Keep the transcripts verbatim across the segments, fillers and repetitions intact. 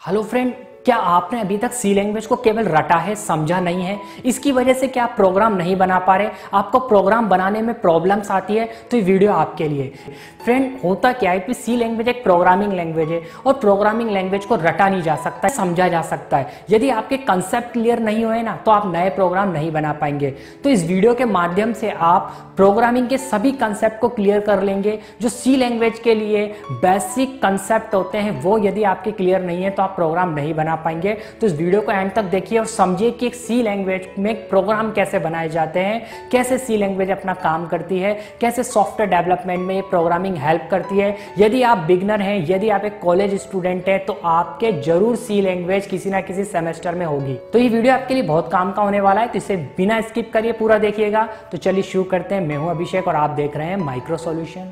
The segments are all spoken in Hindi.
हेलो फ्रेंड, क्या आपने अभी तक सी लैंग्वेज को केवल रटा है, समझा नहीं है? इसकी वजह से क्या आप प्रोग्राम नहीं बना पा रहे, आपको प्रोग्राम बनाने में प्रॉब्लम्स आती है, तो ये वीडियो आपके लिए। फ्रेंड, होता क्या है कि सी लैंग्वेज एक प्रोग्रामिंग लैंग्वेज है और प्रोग्रामिंग लैंग्वेज को रटा नहीं जा सकता है, समझा जा सकता है। यदि आपके कंसेप्ट क्लियर नहीं हुए ना, तो आप नए प्रोग्राम नहीं बना पाएंगे। तो इस वीडियो के माध्यम से आप प्रोग्रामिंग के सभी कंसेप्ट को क्लियर कर लेंगे। जो सी लैंग्वेज के लिए बेसिक कंसेप्ट होते हैं, वो यदि आपके क्लियर नहीं है तो आप प्रोग्राम नहीं बना पाएंगे। तो इस वीडियो को एंड तक देखिए और समझिए कि एक सी लैंग्वेज में प्रोग्राम कैसे बनाए जाते हैं, कैसे सी लैंग्वेज अपना काम करती है, कैसे सॉफ्टवेयर डेवलपमेंट में ये प्रोग्रामिंग हेल्प करती है। यदि आप बिगनर हैं, यदि आप एक कॉलेज स्टूडेंट हैं, तो आपके जरूर सी लैंग्वेज किसी ना किसी सेमेस्टर में होगी। तो ये वीडियो आपके लिए बहुत काम का होने वाला है, तो इसे बिना स्किप करिए पूरा देखिएगा। तो चलिए शुरू करते हैं। मैं हूं अभिषेक और आप देख रहे हैं micro solution.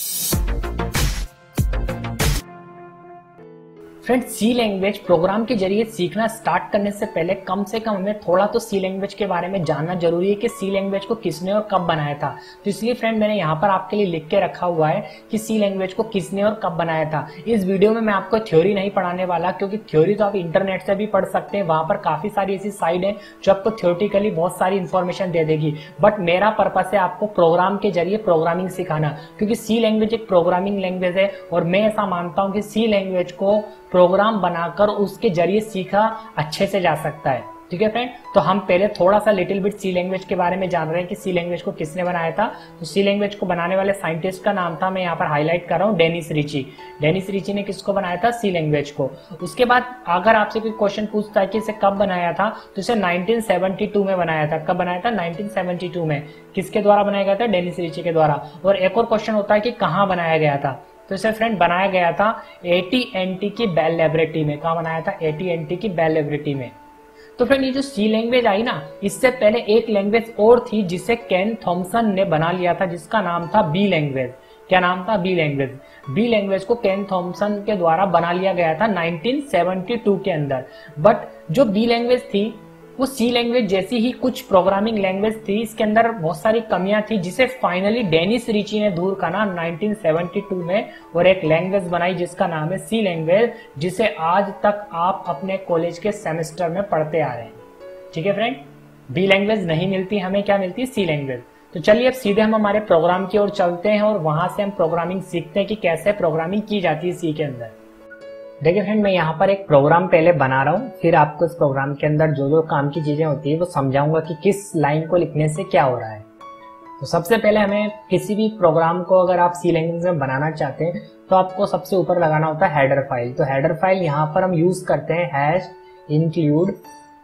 Friend, C language program के जरिए सीखना स्टार्ट करने से पहले कम से कम हमें थोड़ा तो सी लैंग्वेज के बारे में जानना जरूरी है कि सी लैंग्वेज को किसने और कब बनाया था। तो इसलिए फ्रेंड, मैंने यहाँ पर आपके लिए लिख के रखा हुआ है कि सी लैंग्वेज को किसने और कब बनाया था। इस वीडियो में मैं आपको थ्योरी नहीं पढ़ाने वाला, क्योंकि थ्योरी तो आप इंटरनेट से भी पढ़ सकते हैं। वहां पर काफी सारी ऐसी साइट है जो आपको थ्योरेटिकली बहुत सारी इंफॉर्मेशन दे देगी। बट मेरा पर्पस है आपको प्रोग्राम के जरिए प्रोग्रामिंग सिखाना, क्योंकि सी लैंग्वेज एक प्रोग्रामिंग लैंग्वेज है और मैं ऐसा मानता हूं कि सी लैंग्वेज को प्रोग्राम बनाकर उसके जरिए सीखा अच्छे से जा सकता है। ठीक है फ्रेंड, तो हम पहले थोड़ा सा लिटिल बिट सी लैंग्वेज के बारे में जान रहे हैं कि सी लैंग्वेज को किसने बनाया था। तो सी लैंग्वेज को बनाने वाले साइंटिस्ट का नाम था, मैं यहाँ पर हाईलाइट कर रहा हूँ, डेनिस रिची। डेनिस रिची ने किसको बनाया था? सी लैंग्वेज को। उसके बाद अगर आपसे कोई क्वेश्चन पूछता है कि इसे कब बनाया था, तो इसे नाइनटीन सेवेंटी टू में बनाया था। कब बनाया था? नाइनटीन सेवेंटी टू में। किसके द्वारा बनाया गया था? डेनिस रिची के द्वारा। और एक और क्वेश्चन होता है कि कहाँ बनाया गया था, तो इसे फ्रेंड बनाया गया था ए टी एन टी की बेल लैबोरेटरी में। कहाँ बनाया था? ए टी एन टी की बेल लैबोरेटरी में। तो फ्रेंड, ये जो सी लैंग्वेज आई ना, इससे पहले एक लैंग्वेज और थी जिसे केन थॉमसन ने बना लिया था, जिसका नाम था बी लैंग्वेज। क्या नाम था? B language. बी लैंग्वेज को केन थॉमसन के द्वारा बना लिया गया था नाइनटीन सेवेंटी टू के अंदर। बट जो बी लैंग्वेज थी वो सी लैंग्वेज जैसी ही कुछ प्रोग्रामिंग लैंग्वेज थी, इसके अंदर बहुत सारी कमियां थी, जिसे फाइनली डेनिस रिची ने दूर करना नाइनटीन सेवेंटी टू में और एक लैंग्वेज बनाई जिसका नाम है सी लैंग्वेज, जिसे आज तक आप अपने कॉलेज के सेमेस्टर में पढ़ते आ रहे हैं। ठीक है फ्रेंड, बी लैंग्वेज नहीं मिलती, हमें क्या मिलती है? C language. तो चलिए अब सीधे हम हमारे प्रोग्राम की ओर चलते हैं और वहां से हम प्रोग्रामिंग सीखते हैं कि कैसे प्रोग्रामिंग की जाती है सी के अंदर। देखिए फ्रेंड, मैं यहाँ पर एक प्रोग्राम पहले बना रहा हूँ, फिर आपको इस प्रोग्राम के अंदर जो जो काम की चीजें होती है वो समझाऊंगा कि किस लाइन को लिखने से क्या हो रहा है। तो सबसे पहले हमें किसी भी प्रोग्राम को अगर आप सी लैंग्वेज में बनाना चाहते हैं तो आपको सबसे ऊपर लगाना होता है हेडर फाइल। तो हेडर फाइल यहाँ पर हम यूज करते हैं hash include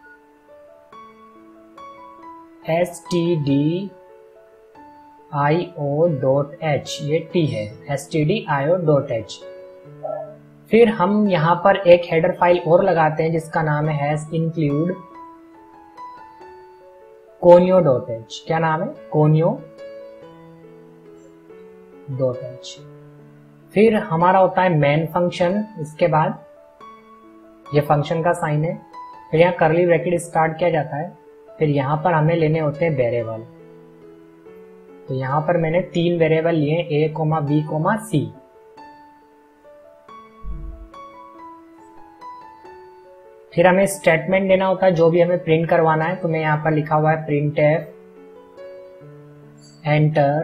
S T D I O dot H, ये टी है, S T D I O dot H. फिर हम यहाँ पर एक हेडर फाइल और लगाते हैं जिसका नाम है hash include conio dot H. क्या नाम है? Conio dot H. फिर हमारा होता है मेन फंक्शन, इसके बाद ये फंक्शन का साइन है, फिर यहाँ करली ब्रैकेट स्टार्ट किया जाता है, फिर यहाँ पर हमें लेने होते हैं वेरिएबल। तो यहाँ पर मैंने तीन वेरिएबल लिए, A comma B comma C. फिर हमें स्टेटमेंट देना होता है जो भी हमें प्रिंट करवाना है। तो मैं यहाँ पर लिखा हुआ है print F enter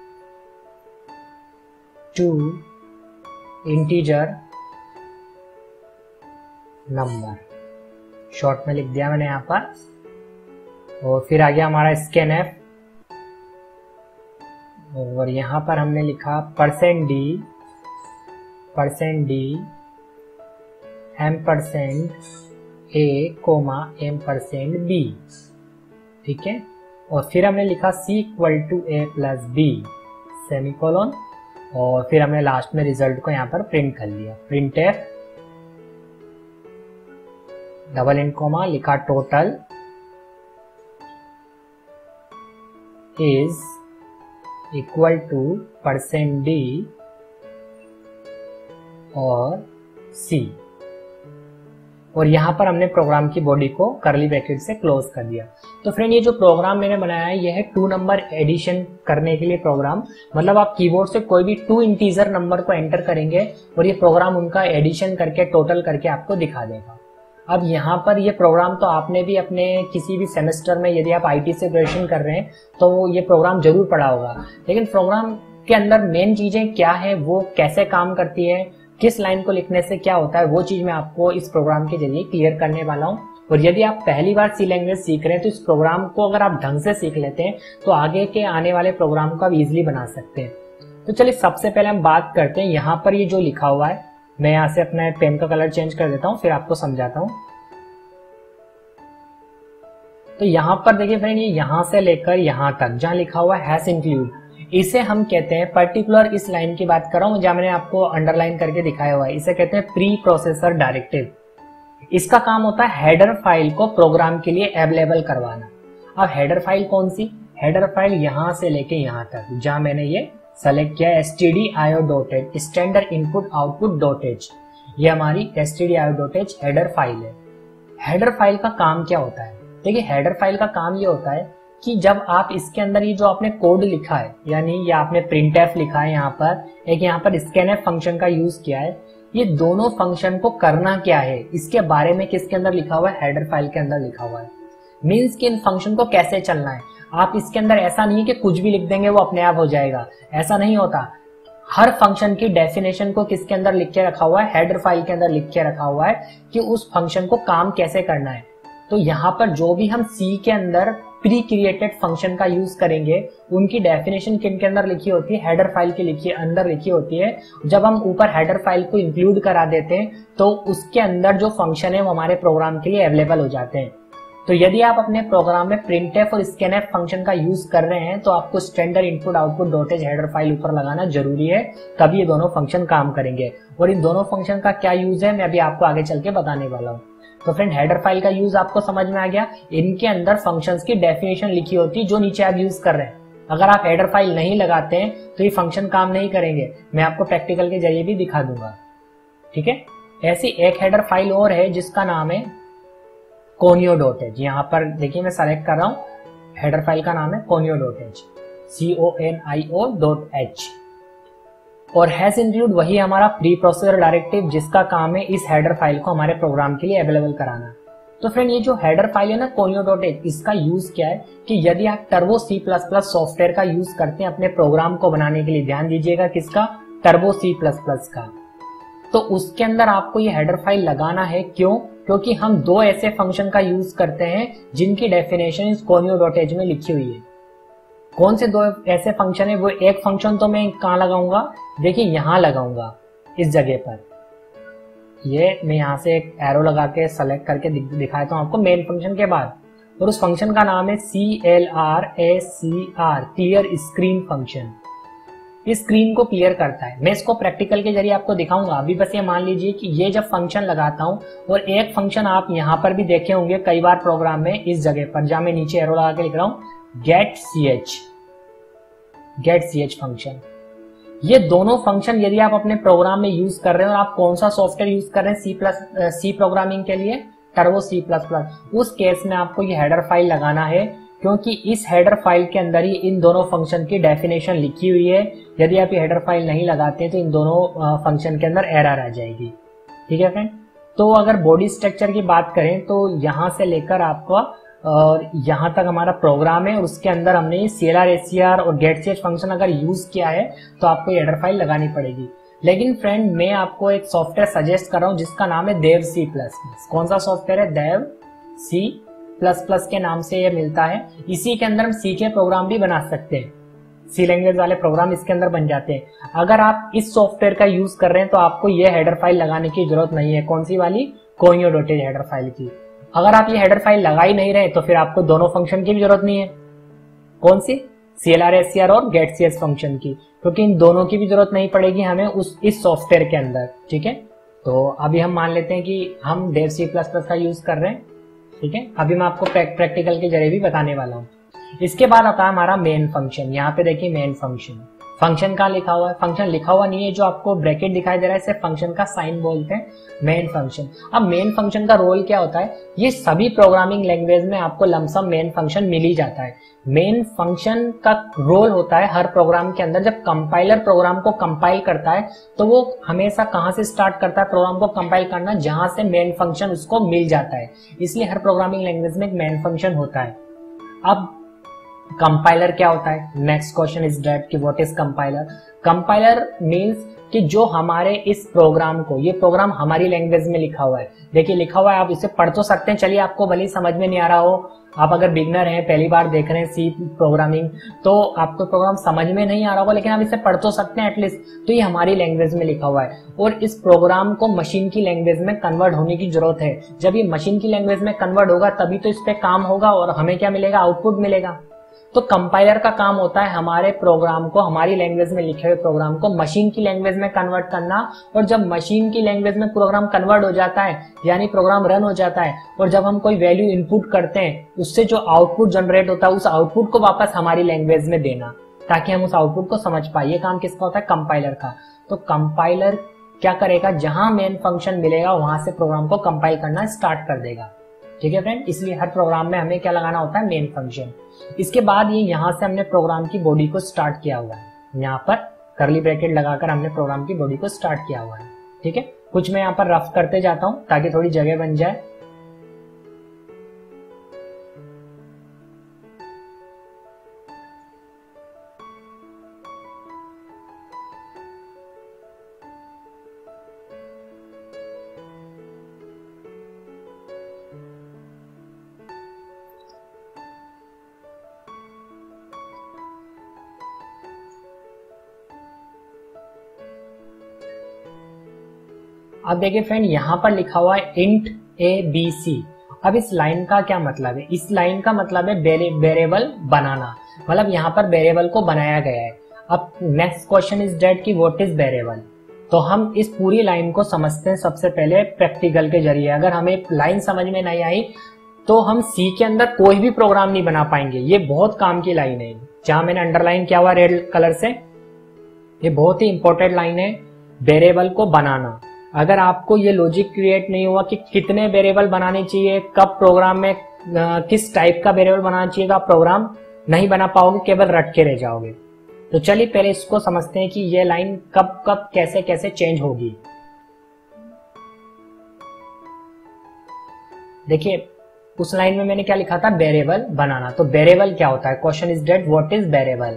two integer number, short में लिख दिया मैंने यहाँ पर। और फिर आ गया हमारा स्कैन एफ, और यहाँ पर हमने लिखा percent D percent D M percent A comma M percent B. ठीक है, और फिर हमने लिखा C equal to A plus B semicolon, और फिर हमने लास्ट में रिजल्ट को यहाँ पर प्रिंट कर लिया। Print F double in comma लिखा total is equal to percent D और सी। और यहाँ पर हमने प्रोग्राम की बॉडी को करली ब्रैकेट से क्लोज कर दिया। तो फ्रेंड ये जो प्रोग्राम मैंने बनाया है ये है टू नंबर एडिशन करने के लिए प्रोग्राम, मतलब आप कीबोर्ड से कोई भी टू इंटीजर नंबर को एंटर करेंगे और ये प्रोग्राम उनका एडिशन करके टोटल करके आपको दिखा देगा। अब यहाँ पर ये प्रोग्राम तो आपने भी अपने किसी भी सेमेस्टर में, यदि आप आईटी से ग्रेजुएशन कर रहे हैं तो ये प्रोग्राम जरूर पढ़ा होगा, लेकिन प्रोग्राम के अंदर मेन चीजें क्या है, वो कैसे काम करती है, किस लाइन को लिखने से क्या होता है, वो चीज मैं आपको इस प्रोग्राम के जरिए क्लियर करने वाला हूँ। और यदि आप पहली बार सी लैंग्वेज सीख रहे हैं तो इस प्रोग्राम को अगर आप ढंग से सीख लेते हैं तो आगे के आने वाले प्रोग्राम को आप इजिली बना सकते हैं। तो चलिए सबसे पहले हम बात करते हैं यहाँ पर ये जो लिखा हुआ है, मैं यहाँ से अपना पेन का कलर चेंज कर देता हूँ फिर आपको समझाता हूँ। तो यहाँ पर देखिए फ्रेंड, ये यहाँ से लेकर यहाँ तक जहाँ लिखा हुआ है हैज इंक्लूड, इसे हम कहते हैं पर्टिकुलर, इस लाइन की बात कर रहा हूँ जहाँ मैंने आपको अंडरलाइन करके दिखाया हुआ है, इसे कहते हैं प्री प्रोसेसर डायरेक्टिव। इसका काम होता है हेडर फाइल को प्रोग्राम के लिए अवेलेबल करवाना। अब हेडर फाइल कौन सी? हेडर फाइल यहाँ से लेके यहाँ तक जहाँ मैंने ये सेलेक्ट किया S T D I O dot H standard input output dot H, ये हमारी S T D I O dot H header file है। हेडर फाइल का काम क्या होता है? देखिए हेडर फाइल का काम ये होता है कि जब आप इसके अंदर ये जो आपने कोड लिखा है, यानी ये आपने प्रिंट एफ लिखा है, यहाँ पर एक यहाँ पर स्कैन एफ फंक्शन का यूज किया है, ये दोनों फंक्शन को करना क्या है इसके बारे में किसके अंदर लिखा हुआ है? हेडर फाइल के अंदर लिखा हुआ है। मीन्स कि इन फंक्शन को कैसे चलना है। आप इसके अंदर ऐसा नहीं है कि कुछ भी लिख देंगे वो अपने आप हो जाएगा, ऐसा नहीं होता। हर फंक्शन की डेफिनेशन को किसके अंदर लिख के रखा हुआ है? हेडर फाइल के अंदर लिख के रखा हुआ है कि उस फंक्शन को काम कैसे करना है। तो यहाँ पर जो भी हम सी के अंदर प्री क्रिएटेड फंक्शन का यूज करेंगे उनकी डेफिनेशन किन के अंदर लिखी होती है? हेडर फाइल के लिखी अंदर लिखी होती है। जब हम ऊपर हेडर फाइल को इंक्लूड करा देते हैं तो उसके अंदर जो फंक्शन है वो हमारे प्रोग्राम के लिए अवेलेबल हो जाते हैं। तो यदि आप अपने प्रोग्राम में प्रिंटफ और स्कैनफ फंक्शन का यूज कर रहे हैं तो आपको standard input output dot H header file ऊपर लगाना जरूरी है, तभी ये दोनों फंक्शन काम करेंगे। और इन दोनों फंक्शन का क्या यूज है मैं अभी आपको आगे चल के बताने वाला हूँ। तो फ्रेंड हेडर फाइल का यूज आपको समझ में आ गया। इनके अंदर फंक्शंस की डेफिनेशन लिखी होती है जो नीचे आप यूज कर रहे हैं। अगर आप हेडर फाइल नहीं लगाते हैं तो ये फंक्शन काम नहीं करेंगे, मैं आपको प्रैक्टिकल के जरिए भी दिखा दूंगा। ठीक है, ऐसी एक हेडर फाइल और है जिसका नाम है कोनियो डॉट एच। यहाँ पर देखिए मैं सेलेक्ट कर रहा हूँ, हेडर फाइल का नाम है conio dot H, C O N I O dot H. और हैज इंक्लूड वही हमारा प्री प्रोसेसर डायरेक्टिव जिसका काम है इस हेडर फाइल को हमारे प्रोग्राम के लिए अवेलेबल कराना। तो फ्रेंड ये जो हेडर फाइल है ना कोनियो डॉट एच, इसका यूज क्या है कि यदि आप turbo C plus plus software का यूज करते हैं अपने प्रोग्राम को बनाने के लिए, ध्यान दीजिएगा किसका? टर्बो सी प्लस प्लस का, तो उसके अंदर आपको ये हेडर फाइल लगाना है। क्यों? क्योंकि हम दो ऐसे फंक्शन का यूज करते हैं जिनकी डेफिनेशन इस कोनियो डॉट एच में लिखी हुई है। कौन से दो ऐसे फंक्शन है? वो एक फंक्शन तो मैं कहाँ लगाऊंगा, देखिए यहां लगाऊंगा इस जगह पर। ये मैं यहां से एक एरो लगा के सेलेक्ट करके दिखाता हूं आपको मेन फंक्शन के बाद, और उस फंक्शन का नाम है C L R A C R, clear screen function. इस स्क्रीन को क्लियर करता है। मैं इसको प्रैक्टिकल के जरिए आपको दिखाऊंगा। अभी बस ये मान लीजिए कि ये जब फंक्शन लगाता हूं, और एक फंक्शन आप यहाँ पर भी देखे होंगे कई बार प्रोग्राम में, इस जगह पर जहां मैं नीचे एरो लगा के लिख रहा हूं get C H, get C H function. ये दोनों फंक्शन यदि आप अपने प्रोग्राम में यूज कर रहे हैं, और आप कौन सा सॉफ्टवेयर यूज कर रहे हैं सी प्लस सी प्रोग्रामिंग के लिए? टर्बो सी प्लस प्लस, उस केस में आपको ये हेडर फाइल लगाना है, क्योंकि इस हेडर फाइल के अंदर ही इन दोनों फंक्शन की डेफिनेशन लिखी हुई है। यदि आप ये हेडर फाइल नहीं लगाते तो इन दोनों फंक्शन के अंदर एरर आ जाएगी। ठीक है फ्रेंड, तो अगर बॉडी स्ट्रक्चर की बात करें तो यहां से लेकर आपको और यहां तक हमारा प्रोग्राम है, और उसके अंदर हमने C L R A C R और गेट सी एच फंक्शन अगर यूज किया है तो आपको ये हेडर फाइल लगानी पड़ेगी। लेकिन फ्रेंड मैं आपको एक सॉफ्टवेयर सजेस्ट कर रहा हूं जिसका नाम है देव सी प्लस प्लस। कौन सा सॉफ्टवेयर है? देव सी प्लस प्लस के नाम से ये मिलता है। इसी के अंदर हम सी के प्रोग्राम भी बना सकते हैं, सी लैंग्वेज वाले प्रोग्राम इसके अंदर बन जाते हैं। अगर आप इस सॉफ्टवेयर का यूज कर रहे हैं तो आपको ये हेडर फाइल लगाने की जरूरत नहीं है। कौन सी वाली? Conio dot H header file की। अगर आप ये हेडर फाइल लगा ही नहीं रहे तो फिर आपको दोनों फंक्शन की भी जरूरत नहीं है। कौन सी? C L R S C R और गेट सी एच फंक्शन की, क्योंकि इन दोनों की भी जरूरत नहीं पड़ेगी हमें उस इस सॉफ्टवेयर के अंदर। ठीक है, तो अभी हम मान लेते हैं कि हम देव सी प्लस प्लस का यूज कर रहे हैं। ठीक है, अभी मैं आपको प्रैक्टिकल के जरिए भी बताने वाला हूँ। इसके बाद आता है हमारा मेन फंक्शन। यहाँ पे देखिए मेन फंक्शन, फंक्शन कहाँ लिखा हुआ है? फंक्शन लिखा हुआ नहीं है, जो आपको ब्रैकेट दिखाई दे रहा है इसे फंक्शन का साइन बोलते हैं, मेन फंक्शन। अब मेन फंक्शन का रोल क्या होता है? ये सभी प्रोग्रामिंग लैंग्वेज में आपको लमसम मेन फंक्शन मिल ही जाता है। मेन फंक्शन का रोल होता है हर प्रोग्राम के अंदर, जब कंपाइलर प्रोग्राम को कंपाइल करता है तो वो हमेशा कहां से स्टार्ट करता है प्रोग्राम को कंपाइल करना? जहां से मेन फंक्शन उसको मिल जाता है। इसलिए हर प्रोग्रामिंग लैंग्वेज में एक मेन फंक्शन होता है। अब कंपाइलर क्या होता है? नेक्स्ट क्वेश्चन इज दैट कि what is compiler? Compiler means कि जो हमारे इस प्रोग्राम को, ये प्रोग्राम हमारी लैंग्वेज में लिखा हुआ है, देखिए लिखा हुआ है, आप इसे पढ़ तो सकते हैं, चलिए आपको भले ही समझ में नहीं आ रहा हो, आप अगर बिगनर हैं, पहली बार देख रहे हैं सी प्रोग्रामिंग, तो आपको प्रोग्राम समझ में नहीं आ रहा होगा, लेकिन आप इसे पढ़ तो सकते हैं एटलीस्ट। तो ये हमारी लैंग्वेज में लिखा हुआ है और इस प्रोग्राम को मशीन की लैंग्वेज में कन्वर्ट होने की जरूरत है। जब ये मशीन की लैंग्वेज में कन्वर्ट होगा तभी तो इस पे काम होगा और हमें क्या मिलेगा? आउटपुट मिलेगा। तो कंपाइलर का काम होता है हमारे प्रोग्राम को, हमारी लैंग्वेज में लिखे हुए प्रोग्राम को मशीन की लैंग्वेज में कन्वर्ट करना। और जब मशीन की लैंग्वेज में प्रोग्राम कन्वर्ट हो जाता है, यानी प्रोग्राम रन हो जाता है, और जब हम कोई वैल्यू इनपुट करते हैं, उससे जो आउटपुट जनरेट होता है, उस आउटपुट को वापस हमारी लैंग्वेज में देना, ताकि हम उस आउटपुट को समझ पाए। ये काम किसका होता है? कंपाइलर का। तो कंपाइलर क्या करेगा? जहां मेन फंक्शन मिलेगा वहां से प्रोग्राम को कंपाइल करना स्टार्ट कर देगा। ठीक है फ्रेंड, इसलिए हर प्रोग्राम में हमें क्या लगाना होता है? Main function. इसके बाद ये यहां से हमने प्रोग्राम की बॉडी को स्टार्ट किया हुआ है, यहाँ पर करली ब्रैकेट लगाकर हमने प्रोग्राम की बॉडी को स्टार्ट किया हुआ है। ठीक है, कुछ मैं यहाँ पर रफ करते जाता हूं ताकि थोड़ी जगह बन जाए। अब देखिए फ्रेंड, यहाँ पर लिखा हुआ है इंट ए बी सी। अब इस लाइन का क्या मतलब है? इस लाइन का मतलब है वेरिएबल बनाना, मतलब यहाँ पर वेरिएबल को बनाया गया है। अब नेक्स्ट क्वेश्चन इज दैट कि व्हाट इज वेरिएबल? तो हम इस पूरी लाइन को समझते हैं सबसे पहले प्रैक्टिकल के जरिए। अगर हमें लाइन समझ में नहीं आई तो हम सी के अंदर कोई भी प्रोग्राम नहीं बना पाएंगे। ये बहुत काम की लाइन है, जहां मैंने अंडरलाइन किया हुआ रेड कलर से, ये बहुत ही इंपॉर्टेंट लाइन है, वेरिएबल को बनाना। अगर आपको ये लॉजिक क्रिएट नहीं हुआ कि कितने वेरिएबल बनाने चाहिए, कब प्रोग्राम में आ, किस टाइप का वेरिएबल बनाना चाहिए, तो आप प्रोग्राम नहीं बना पाओगे, केवल रट के रह जाओगे। तो चलिए पहले इसको समझते हैं कि ये लाइन कब कब कैसे कैसे चेंज होगी। देखिए उस लाइन में मैंने क्या लिखा था? वेरिएबल बनाना। तो वेरिएबल क्या होता है? Question is that what is variable?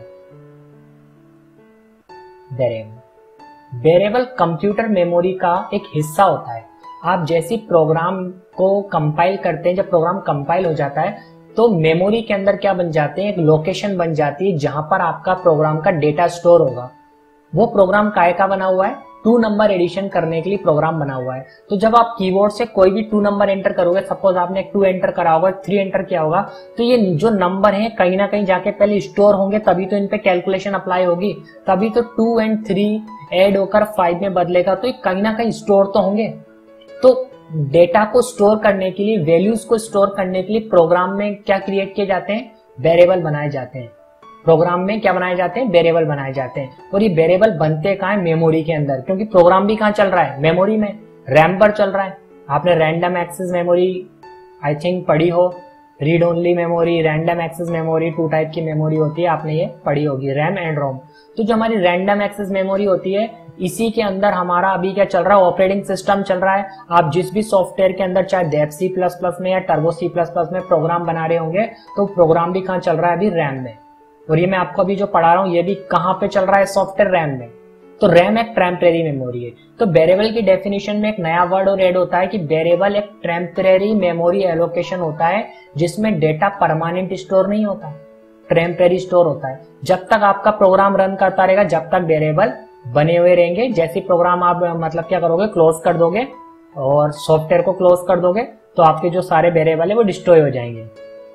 Variable variable computer memory का एक हिस्सा होता है। आप जैसी प्रोग्राम को कंपाइल करते हैं, जब प्रोग्राम कंपाइल हो जाता है तो मेमोरी के अंदर क्या बन जाते हैं? एक लोकेशन बन जाती है जहां पर आपका प्रोग्राम का डेटा स्टोर होगा। वो प्रोग्राम काय का बना हुआ है? टू नंबर एडिशन करने के लिए प्रोग्राम बना हुआ है। तो जब आप कीबोर्ड से कोई भी टू नंबर एंटर करोगे, सपोज आपने टू एंटर करा होगा, थ्री एंटर किया होगा, तो ये जो नंबर है कहीं ना कहीं जाके पहले स्टोर होंगे, तभी तो इन पे कैलकुलेशन अप्लाई होगी, तभी तो टू एंड थ्री ऐड होकर फाइव में बदलेगा। तो ये कहीं ना कहीं स्टोर तो होंगे। तो डेटा को स्टोर करने के लिए, वैल्यूज को स्टोर करने के लिए प्रोग्राम में क्या क्रिएट किए जाते हैं? वेरिएबल बनाए जाते हैं। प्रोग्राम में क्या बनाए जाते हैं? वेरिएबल बनाए जाते हैं। और ये वेरिएबल बनते कहाँ है? मेमोरी के अंदर, क्योंकि प्रोग्राम भी कहाँ चल रहा है? मेमोरी में, रैम पर चल रहा है। आपने random access memory I think पढ़ी हो, read only memory, random access memory, two type की मेमोरी होती है, आपने ये पढ़ी होगी, रैम एंड रोम। तो जो हमारी रैंडम एक्सेस मेमोरी होती है, इसी के अंदर हमारा अभी क्या चल रहा है? ऑपरेटिंग सिस्टम चल रहा है। आप जिस भी सॉफ्टवेयर के अंदर, चाहे डेव सी प्लस प्लस में या टर्बो सी प्लस प्लस में प्रोग्राम बना रहे होंगे, तो प्रोग्राम भी कहाँ चल रहा है? अभी रैम में। और ये मैं आपको अभी जो पढ़ा रहा हूँ ये भी कहाँ पे चल रहा है? सॉफ्टवेयर रैम में। तो रैम एक टेम्परेरी मेमोरी है। तो वेरिएबल की डेफिनेशन में एक नया वर्ड और ऐड होता है कि वेरिएबल एक टेम्परेरी मेमोरी एलोकेशन होता है, जिसमें डेटा परमानेंट स्टोर नहीं होता, टेम्परेरी स्टोर होता है। जब तक आपका प्रोग्राम रन करता रहेगा, जब तक वेरिएबल बने हुए रहेंगे। जैसे प्रोग्राम आप मतलब क्या करोगे? क्लोज कर दोगे और सॉफ्टवेयर को क्लोज कर दोगे, तो आपके जो सारे वेरिएबल है वो डिस्ट्रॉय हो जाएंगे।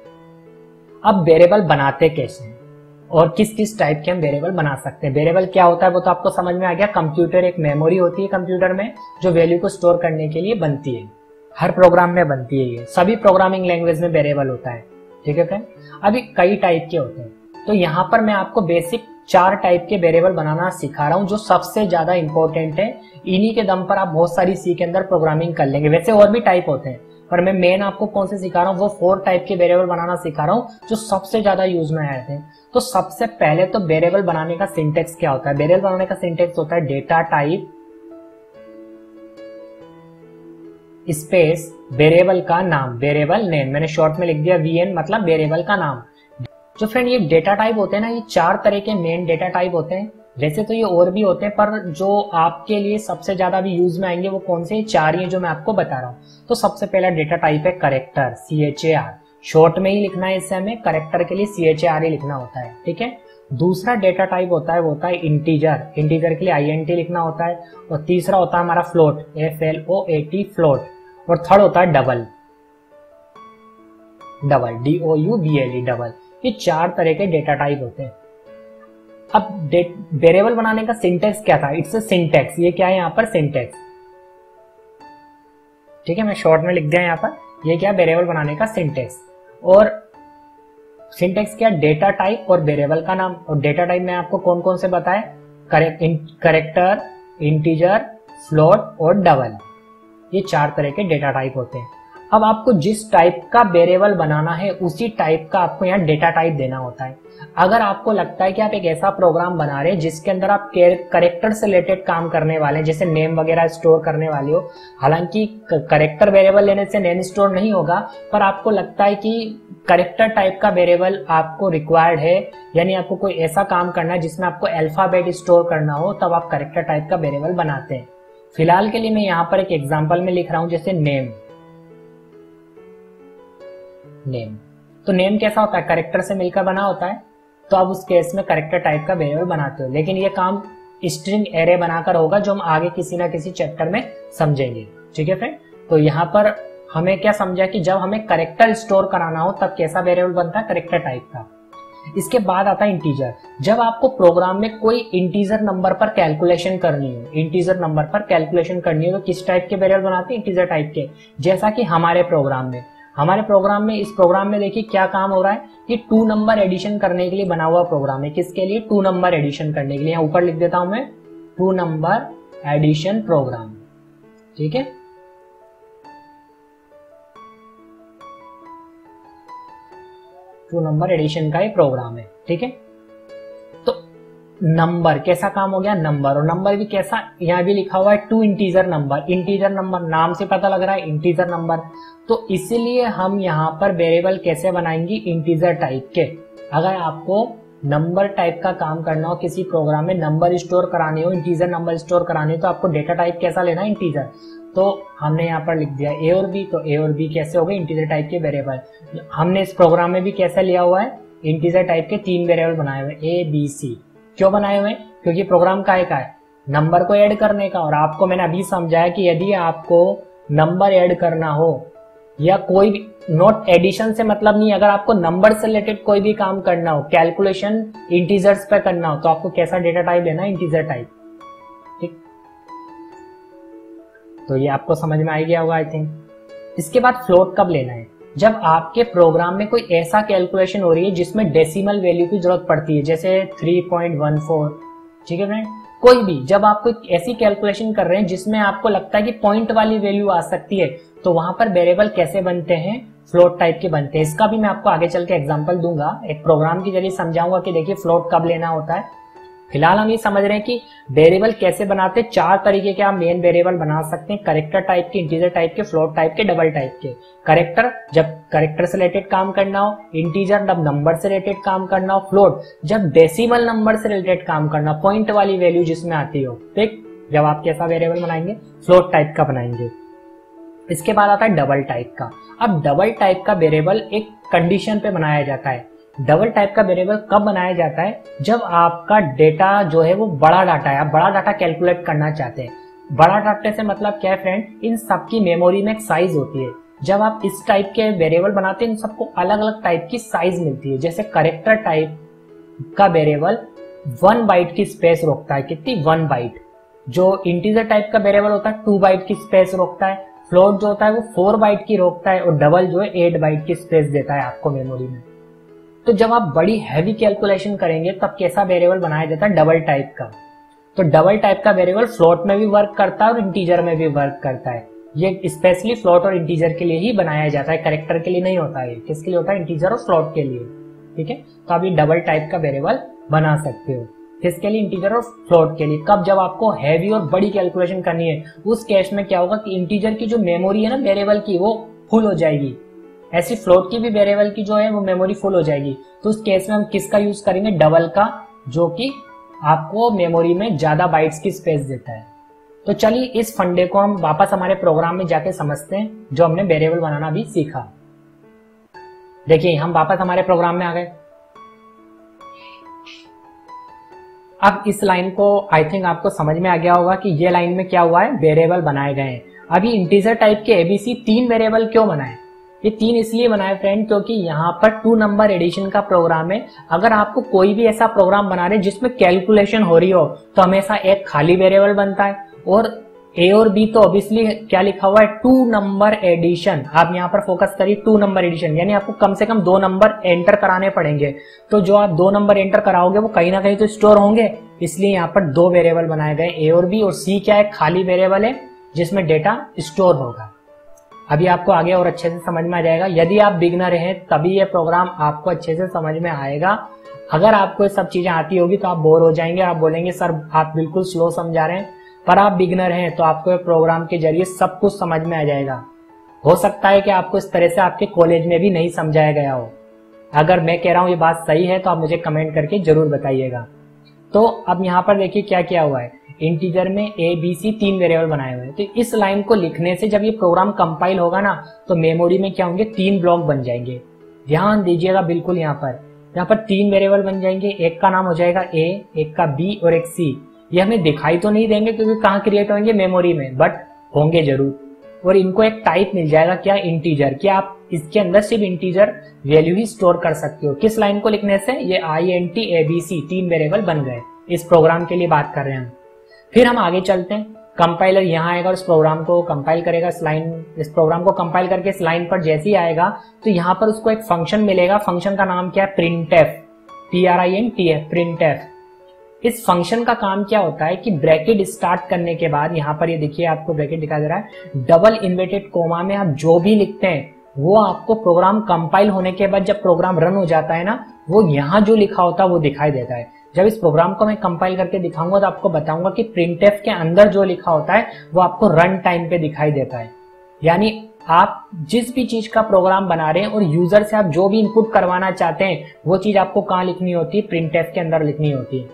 अब वेरिएबल बनाते कैसे हैं और किस किस टाइप के हम वेरिएबल बना सकते हैं? वेरिएबल क्या होता है वो तो आपको समझ में आ गया। कंप्यूटर एक मेमोरी होती है कंप्यूटर में, जो वैल्यू को स्टोर करने के लिए बनती है। हर प्रोग्राम में बनती है ये, सभी प्रोग्रामिंग लैंग्वेज में वेरिएबल होता है। ठीक है फ्रेंड, अभी कई टाइप के होते हैं। तो यहाँ पर मैं आपको बेसिक चार टाइप के वेरिएबल बनाना सिखा रहा हूँ जो सबसे ज्यादा इंपॉर्टेंट है। इन्हीं के दम पर आप बहुत सारी सी के अंदर प्रोग्रामिंग कर लेंगे। वैसे और भी टाइप होते हैं पर मैं मेन आपको कौन से सिखा रहा हूँ, वो फोर टाइप के वेरिएबल बनाना सिखा रहा हूँ जो सबसे ज्यादा यूज में आए थे। तो सबसे पहले तो वेरिएबल बनाने का सिंटेक्स क्या होता है? वेरिएबल बनाने का सिंटेक्स होता है डेटा टाइप स्पेस वेरिएबल का नाम, वेरिएबल नेम। मैंने शॉर्ट में लिख दिया वीएन, मतलब वेरिएबल का नाम। जो फ्रेंड ये डेटा टाइप होते हैं ना, ये चार तरह के मेन डेटा टाइप होते हैं। वैसे तो ये और भी होते हैं पर जो आपके लिए सबसे ज्यादा भी यूज में आएंगे वो कौन से? चार ही जो मैं आपको बता रहा हूँ। तो सबसे पहला डेटा टाइप है character, C H A R. Short में ही लिखना है इससे हमें, करेक्टर के लिए सी एच ए आर ही लिखना होता है, ठीक है। दूसरा डेटा टाइप होता है वो होता है इंटीजर, इंटीजर के लिए आई एन टी लिखना होता है। और तीसरा होता है हमारा float, F L O A T, float. और थर्ड होता है double, double D O U B L E, double. ये चार तरह के डेटा टाइप होते हैं। अब वेरिएबल बनाने का सिंटेक्स क्या था? It's a syntax. ये क्या है यहाँ पर? सिंटेक्स, ठीक है। मैं शॉर्ट में लिख दिया यहाँ पर, ये क्या? वेरिएबल बनाने का सिंटेक्स। और सिंटेक्स क्या? डेटा टाइप और वेरिएबल का नाम। और डेटा टाइप में आपको कौन कौन से बताए? करेक्टर, इंटीजर, फ्लोट और डबल। ये चार तरह के डेटा टाइप होते हैं। अब आपको जिस टाइप का वेरिएबल बनाना है उसी टाइप का आपको यहाँ डेटा टाइप देना होता है। अगर आपको लगता है कि आप एक ऐसा प्रोग्राम बना रहे हैं जिसके अंदर आप करेक्टर से रिलेटेड काम करने वाले हैं, जैसे नेम वगैरह स्टोर करने वाले हो, हालांकि करेक्टर वेरिएबल लेने से नेम स्टोर नहीं होगा, पर आपको लगता है कि करेक्टर टाइप का वेरिएबल आपको रिक्वायर्ड है, यानी आपको कोई ऐसा काम करना है जिसमें आपको अल्फाबेट स्टोर करना हो, तब आप करेक्टर टाइप का वेरिएबल बनाते हैं। फिलहाल के लिए मैं यहाँ पर एक एग्जाम्पल में लिख रहा हूं, जैसे नेम। नेम तो नेम कैसा होता है? करेक्टर से मिलकर बना होता है। तो अब उस केस में करेक्टर टाइप का वेरिएबल बनाते हो, लेकिन ये काम स्ट्रिंग एरे बनाकर होगा जो हम आगे किसी ना किसी चैप्टर में समझेंगे, ठीक है फ्रेंड। तो यहाँ पर हमें क्या समझा कि जब हमें करेक्टर स्टोर कराना हो तब कैसा वेरिएबल बनता है? करेक्टर टाइप का। इसके बाद आता है इंटीजर। जब आपको प्रोग्राम में कोई इंटीजर नंबर पर कैलकुलेशन करनी हो, इंटीजर नंबर पर कैलकुलेशन करनी हो तो किस टाइप के वेरिएबल बनाते हैं? इंटीजर टाइप के। जैसा कि हमारे प्रोग्राम में हमारे प्रोग्राम में इस प्रोग्राम में देखिए क्या काम हो रहा है, कि टू नंबर एडिशन करने के लिए बना हुआ प्रोग्राम है। किसके लिए? टू नंबर एडिशन करने के लिए। यहाँ ऊपर लिख देता हूं मैं, टू नंबर एडिशन प्रोग्राम, ठीक है। टू नंबर एडिशन का ये प्रोग्राम है, ठीक है। तो नंबर कैसा काम हो गया? नंबर। और नंबर भी कैसा? यहाँ भी लिखा हुआ है two integer number. Integer number नाम से पता लग रहा है, इंटीजर नंबर। तो इसीलिए हम यहाँ पर वेरिएबल कैसे बनाएंगे? इंटीजर टाइप के। अगर आपको नंबर टाइप का काम करना हो, किसी प्रोग्राम में नंबर स्टोर कराने हो, इंटीजर नंबर स्टोर कराने हो, तो आपको डेटा टाइप कैसा लेना है? इंटीजर। तो हमने यहाँ पर लिख दिया ए और बी। तो ए और बी कैसे हो गए? इंटीजर टाइप के वेरिएबल। हमने इस प्रोग्राम में भी कैसे लिया हुआ है? इंटीजर टाइप के तीन वेरिएबल बनाए हुए, ए बी सी। क्यों बनाए हुए? क्योंकि प्रोग्राम का है नंबर को ऐड करने का। और आपको मैंने अभी समझाया कि यदि आपको नंबर ऐड करना हो या कोई भी, नोट एडिशन से मतलब नहीं, अगर आपको नंबर से रिलेटेड कोई भी काम करना हो, कैलकुलेशन इंटीजर्स पे करना हो, तो आपको कैसा डेटा टाइप लेना है? इंटीजर टाइप, ठीक। तो ये आपको समझ में आ गया होगा आई थिंक। इसके बाद फ्लोट कब लेना है? जब आपके प्रोग्राम में कोई ऐसा कैलकुलेशन हो रही है जिसमें डेसिमल वैल्यू की जरूरत पड़ती है, जैसे थ्री पॉइंट वन फोर, ठीक है फ्रेंड। कोई भी जब आप कोई ऐसी कैलकुलेशन कर रहे हैं जिसमें आपको लगता है कि पॉइंट वाली वैल्यू आ सकती है, तो वहां पर वेरिएबल कैसे बनते हैं? फ्लोट टाइप के बनते हैं। इसका भी मैं आपको आगे चल के एग्जांपल दूंगा, एक प्रोग्राम के जरिए समझाऊंगा कि देखिए फ्लोट कब लेना होता है। फिलहाल हम ये समझ रहे हैं कि वेरिएबल कैसे बनाते हैं। चार तरीके के आप मेन वेरिएबल बना सकते हैं, करेक्टर टाइप के, इंटीजर टाइप के, फ्लोट टाइप के, डबल टाइप के। करेक्टर जब करेक्टर से रिलेटेड काम करना हो, इंटीजर जब नंबर से रिलेटेड काम करना हो, फ्लोट जब डेसिमल नंबर से रिलेटेड काम करना, पॉइंट वाली वैल्यू जिसमें आती हो, ठीक। जब आप कैसा वेरिएबल बनाएंगे? फ्लोट टाइप का बनाएंगे। इसके बाद आता है डबल टाइप का। अब डबल टाइप का वेरिएबल एक कंडीशन पे बनाया जाता है। डबल टाइप का वेरिएबल कब बनाया जाता है? जब आपका डेटा जो है वो बड़ा डाटा है, आप बड़ा डाटा कैलकुलेट करना चाहते हैं। बड़ा डाटा से मतलब क्या है फ्रेंड? इन सबकी मेमोरी में एक साइज होती है। जब आप इस टाइप के वेरिएबल बनाते हैं, इन सबको अलग अलग टाइप की साइज मिलती है। जैसे करेक्टर टाइप का वेरिएबल वन बाइट की स्पेस रोकता है, कितनी? One byte. जो इंटीजर टाइप का वेरिएबल होता है टू बाइट की स्पेस रोकता है। फ्लोट जो होता है वो फोर बाइट की रोकता है। और डबल जो है एट बाइट की स्पेस देता है आपको मेमोरी में, तो जब आप बड़ी हैवी कैलकुलेशन करेंगे तब कैसा वेरिएबल बनाया जाता है, डबल टाइप का। तो डबल टाइप का वेरिएबल फ्लोट में भी वर्क करता है और इंटीजर में भी वर्क करता है। ये स्पेशली फ्लोट और इंटीजर के लिए ही बनाया जाता है, कैरेक्टर के लिए नहीं होता है। किसके लिए होता है, इंटीजर और फ्लोट के लिए, ठीक है। तो आप ये डबल टाइप का वेरिएबल बना सकते हो, किसके लिए, इंटीजर और फ्लोट के लिए। कब, जब आपको हैवी और बड़ी कैलकुलेशन करनी है, उस केस में क्या होगा कि इंटीजर की जो मेमोरी है ना वेरिएबल की, वो फुल हो जाएगी। ऐसी फ्लोट की भी वेरिएबल की जो है वो मेमोरी फुल हो जाएगी। तो उस केस में हम किसका यूज करेंगे, डबल का, जो कि आपको मेमोरी में ज्यादा बाइट्स की स्पेस देता है। तो चलिए इस फंडे को हम वापस हमारे प्रोग्राम में जाके समझते हैं, जो हमने वेरिएबल बनाना भी सीखा। देखिए हम वापस हमारे प्रोग्राम में आ गए। अब इस लाइन को आई थिंक आपको समझ में आ गया होगा कि ये लाइन में क्या हुआ है, वेरिएबल बनाए गए हैं। अभी इंटीजर टाइप के एबीसी तीन वेरिएबल क्यों बनाए, ये तीन इसलिए बनाए फ्रेंड क्योंकि यहाँ पर टू नंबर एडिशन का प्रोग्राम है। अगर आपको कोई भी ऐसा प्रोग्राम बना रहे जिसमें कैलकुलेशन हो रही हो तो हमेशा एक खाली वेरिएबल बनता है, और ए और बी तो ऑब्वियसली क्या लिखा हुआ है, टू नंबर एडिशन। आप यहाँ पर फोकस करिए, टू नंबर एडिशन, यानी आपको कम से कम दो नंबर एंटर कराने पड़ेंगे। तो जो आप दो नंबर एंटर कराओगे वो कहीं ना कहीं तो स्टोर होंगे, इसलिए यहाँ पर दो वेरिएबल बनाए गए, ए और बी। और सी क्या है, खाली वेरिएबल है जिसमें डेटा स्टोर होगा। अभी आपको आगे और अच्छे से समझ में आ जाएगा। यदि आप बिगनर हैं तभी ये प्रोग्राम आपको अच्छे से समझ में आएगा। अगर आपको ये सब चीजें आती होगी तो आप बोर हो जाएंगे, आप बोलेंगे सर आप बिल्कुल स्लो समझा रहे हैं। पर आप बिगनर हैं तो आपको प्रोग्राम के जरिए सब कुछ समझ में आ जाएगा। हो सकता है कि आपको इस तरह से आपके कॉलेज में भी नहीं समझाया गया हो। अगर मैं कह रहा हूं ये बात सही है तो आप मुझे कमेंट करके जरूर बताइएगा। तो अब यहाँ पर देखिए क्या किया हुआ है, इंटीजर में ए बी सी तीन वेरिएबल बनाए हुए हैं। तो इस लाइन को लिखने से जब ये प्रोग्राम कंपाइल होगा ना तो मेमोरी में क्या होंगे, तीन ब्लॉक बन जाएंगे। ध्यान दीजिएगा बिल्कुल, यहाँ पर यहाँ पर तीन वेरिएबल बन जाएंगे। एक का नाम हो जाएगा ए, एक का बी और एक सी। ये हमें दिखाई तो नहीं देंगे क्योंकि कहाँ क्रिएट होंगे, मेमोरी में, बट होंगे जरूर। और इनको एक टाइप मिल जाएगा क्या, इंटीजर। क्या आप इसके अंदर सिर्फ इंटीजर वैल्यू ही स्टोर कर सकते हो। किस लाइन को लिखने से, ये I N T A B C तीन वेरिएबल बन गए। इस प्रोग्राम के लिए बात कर रहे हैं हम। फिर हम आगे चलते हैं। कंपाइलर यहाँ आएगा और इस प्रोग्राम को कंपाइल करेगा। इस लाइन इस प्रोग्राम को कंपाइल करके इस लाइन पर जैसे ही आएगा तो यहाँ पर उसको एक फंक्शन मिलेगा। फंक्शन का नाम क्या है, printf, P R I N T F, printf. इस फंक्शन का काम क्या होता है कि ब्रैकेट स्टार्ट करने के बाद, यहाँ पर ये देखिए आपको ब्रैकेट दिखाई दे रहा है, डबल इन्वर्टेड कोमा में आप जो भी लिखते हैं वो आपको प्रोग्राम कंपाइल होने के बाद जब प्रोग्राम रन हो जाता है ना, वो यहाँ जो लिखा होता है वो दिखाई देता है। जब इस प्रोग्राम को मैं कंपाइल करके दिखाऊंगा तो आपको बताऊंगा कि प्रिंटएफ के अंदर जो लिखा होता है वो आपको रन टाइम पे दिखाई देता है। यानी आप जिस भी चीज का प्रोग्राम बना रहे हैं और यूजर से आप जो भी इनपुट करवाना चाहते हैं वो चीज आपको कहाँ लिखनी होती है, प्रिंटएफ के अंदर लिखनी होती है।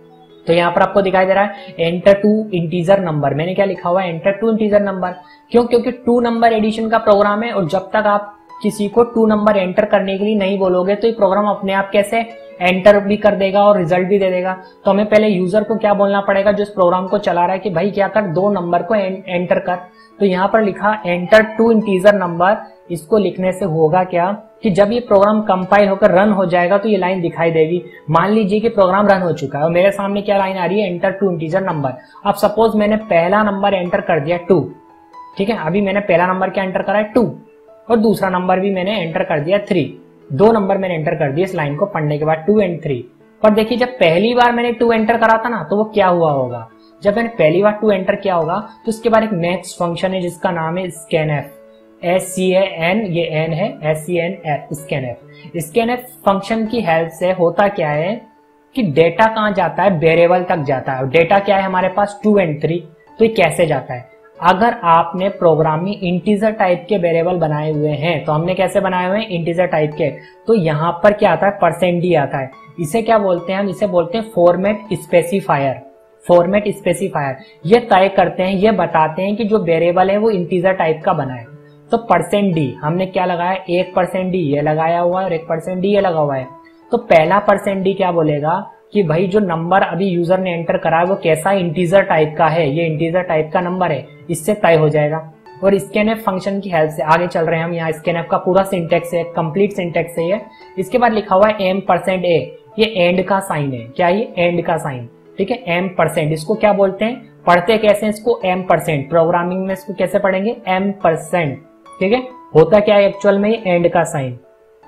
तो यहाँ पर आपको दिखाई दे रहा है एंटर टू इंटीजर नंबर। मैंने क्या लिखा हुआ है, एंटर टू इंटीजर नंबर। क्यों, क्योंकि टू नंबर एडिशन का प्रोग्राम है और जब तक आप किसी को टू नंबर एंटर करने के लिए नहीं बोलोगे तो ये प्रोग्राम अपने आप कैसे एंटर भी कर देगा और रिजल्ट भी दे देगा। तो हमें पहले यूजर को क्या बोलना पड़ेगा जो इस प्रोग्राम को चला रहा है कि भाई क्या कर, दो नंबर को एंटर कर। तो यहाँ पर लिखा एंटर टू इंटीजर नंबर। इसको लिखने से होगा क्या कि जब ये प्रोग्राम कंपाइल होकर रन हो जाएगा तो ये लाइन दिखाई देगी। मान लीजिए कि प्रोग्राम रन हो चुका है और मेरे सामने क्या लाइन आ रही है, एंटर टू इंटीजर नंबर। अब सपोज मैंने पहला नंबर एंटर कर दिया टू, ठीक है। अभी मैंने पहला नंबर क्या एंटर करा है, टू, और दूसरा नंबर भी मैंने एंटर कर दिया थ्री। दो नंबर मैंने एंटर कर दिए इस लाइन को पढ़ने के बाद, टू एंड थ्री। पर देखिए जब पहली बार मैंने टू एंटर करा था ना तो वो क्या हुआ होगा, जब मैंने पहली बार टू एंटर किया होगा तो उसके बाद एक नेक्स्ट फंक्शन है जिसका नाम है scanf, S C A N, ये एन है, S C N F, scanf. Scanf function की हेल्प से होता क्या है कि डेटा कहां जाता है, वेरिएबल तक जाता है। और डेटा क्या है हमारे पास, टू एंड थ्री। तो ये कैसे जाता है, अगर आपने प्रोग्राम में इंटीजर टाइप के वेरिएबल बनाए हुए हैं, तो हमने कैसे बनाए हुए हैं, इंटीजर टाइप के, तो यहाँ पर क्या आता है, परसेंट डी आता है। इसे क्या बोलते हैं हम, इसे बोलते हैं फॉर्मेट स्पेसिफायर। फॉर्मेट स्पेसिफायर ये तय करते हैं, ये बताते हैं कि जो वेरिएबल है वो इंटीजर टाइप का बना है। तो परसेंट डी हमने क्या लगाया, एक परसेंट डी ये लगाया हुआ है और एक परसेंट डी ये लगा हुआ है। तो पहला परसेंट डी क्या बोलेगा कि भाई जो नंबर अभी यूजर ने एंटर करा है वो कैसा इंटीजर टाइप का है, ये इंटीजर टाइप का नंबर है, इससे तय हो जाएगा। और स्कैनएफ फंक्शन की हेल्प से आगे चल रहे हैं हम। यहाँ स्कैनएफ का पूरा सिंटेक्स है, कंप्लीट सिंटेक्स है ये। इसके बाद लिखा हुआ है एम परसेंट ए, ये एंड का साइन है। क्या ये एंड का साइन, ठीक है, एम परसेंट। इसको क्या बोलते हैं, पढ़ते कैसे हैं इसको, एम परसेंट। प्रोग्रामिंग में इसको कैसे पढ़ेंगे, एम परसेंट, ठीक है। होता क्या है एक्चुअल में, एंड का साइन।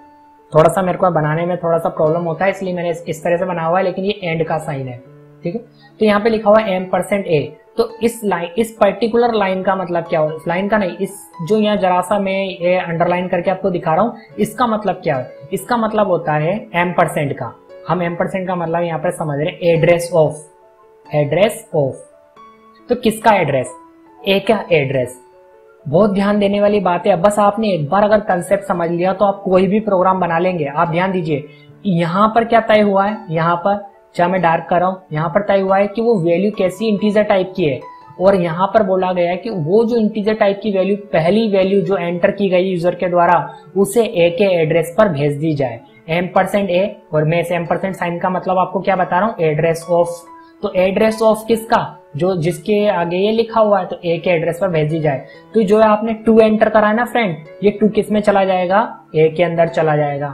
थोड़ा सा मेरे को बनाने में थोड़ा सा प्रॉब्लम होता है, इसलिए मैंने इस तरह से बना हुआ है, लेकिन ये एंड का साइन है, ठीक है। तो यहाँ पे लिखा हुआ है एम परसेंट ए, तो इस लाइन, इस पर्टिकुलर लाइन का मतलब क्या हो, इस लाइन का नहीं, इस जो यहाँ जरा सा मैं ये अंडरलाइन करके आपको दिखा रहा हूँ, इसका मतलब क्या है, इसका मतलब होता है एम परसेंट का, हम एम परसेंट का मतलब यहाँ पर समझ रहे हैं एड्रेस ऑफ, एड्रेस ऑफ, तो किसका एड्रेस, ए का एड्रेस। बहुत ध्यान देने वाली बात है, बस आपने एक बार अगर कंसेप्ट समझ लिया तो आप कोई भी प्रोग्राम बना लेंगे। आप ध्यान दीजिए, यहाँ पर क्या तय हुआ है, यहाँ पर चाहे मैं डार्क कर रहा हूं, यहाँ पर तय हुआ है कि वो वैल्यू कैसी इंटीजर टाइप की है, और यहाँ पर बोला गया है कि वो जो इंटीजर टाइप की वैल्यू, पहली वैल्यू जो एंटर की गई यूजर के द्वारा, उसे ए के एड्रेस पर भेज दी जाए, एम परसेंट ए, और मैं इस एम परसेंट साइन का मतलब आपको क्या बता रहा हूँ, एड्रेस ऑफ। तो एड्रेस ऑफ किसका, जो जिसके आगे ये लिखा हुआ है, तो ए के एड्रेस पर भेज दी जाए। तो जो आपने टू एंटर करा है ना फ्रेंड, ये टू किस में चला जाएगा, ए के अंदर चला जाएगा।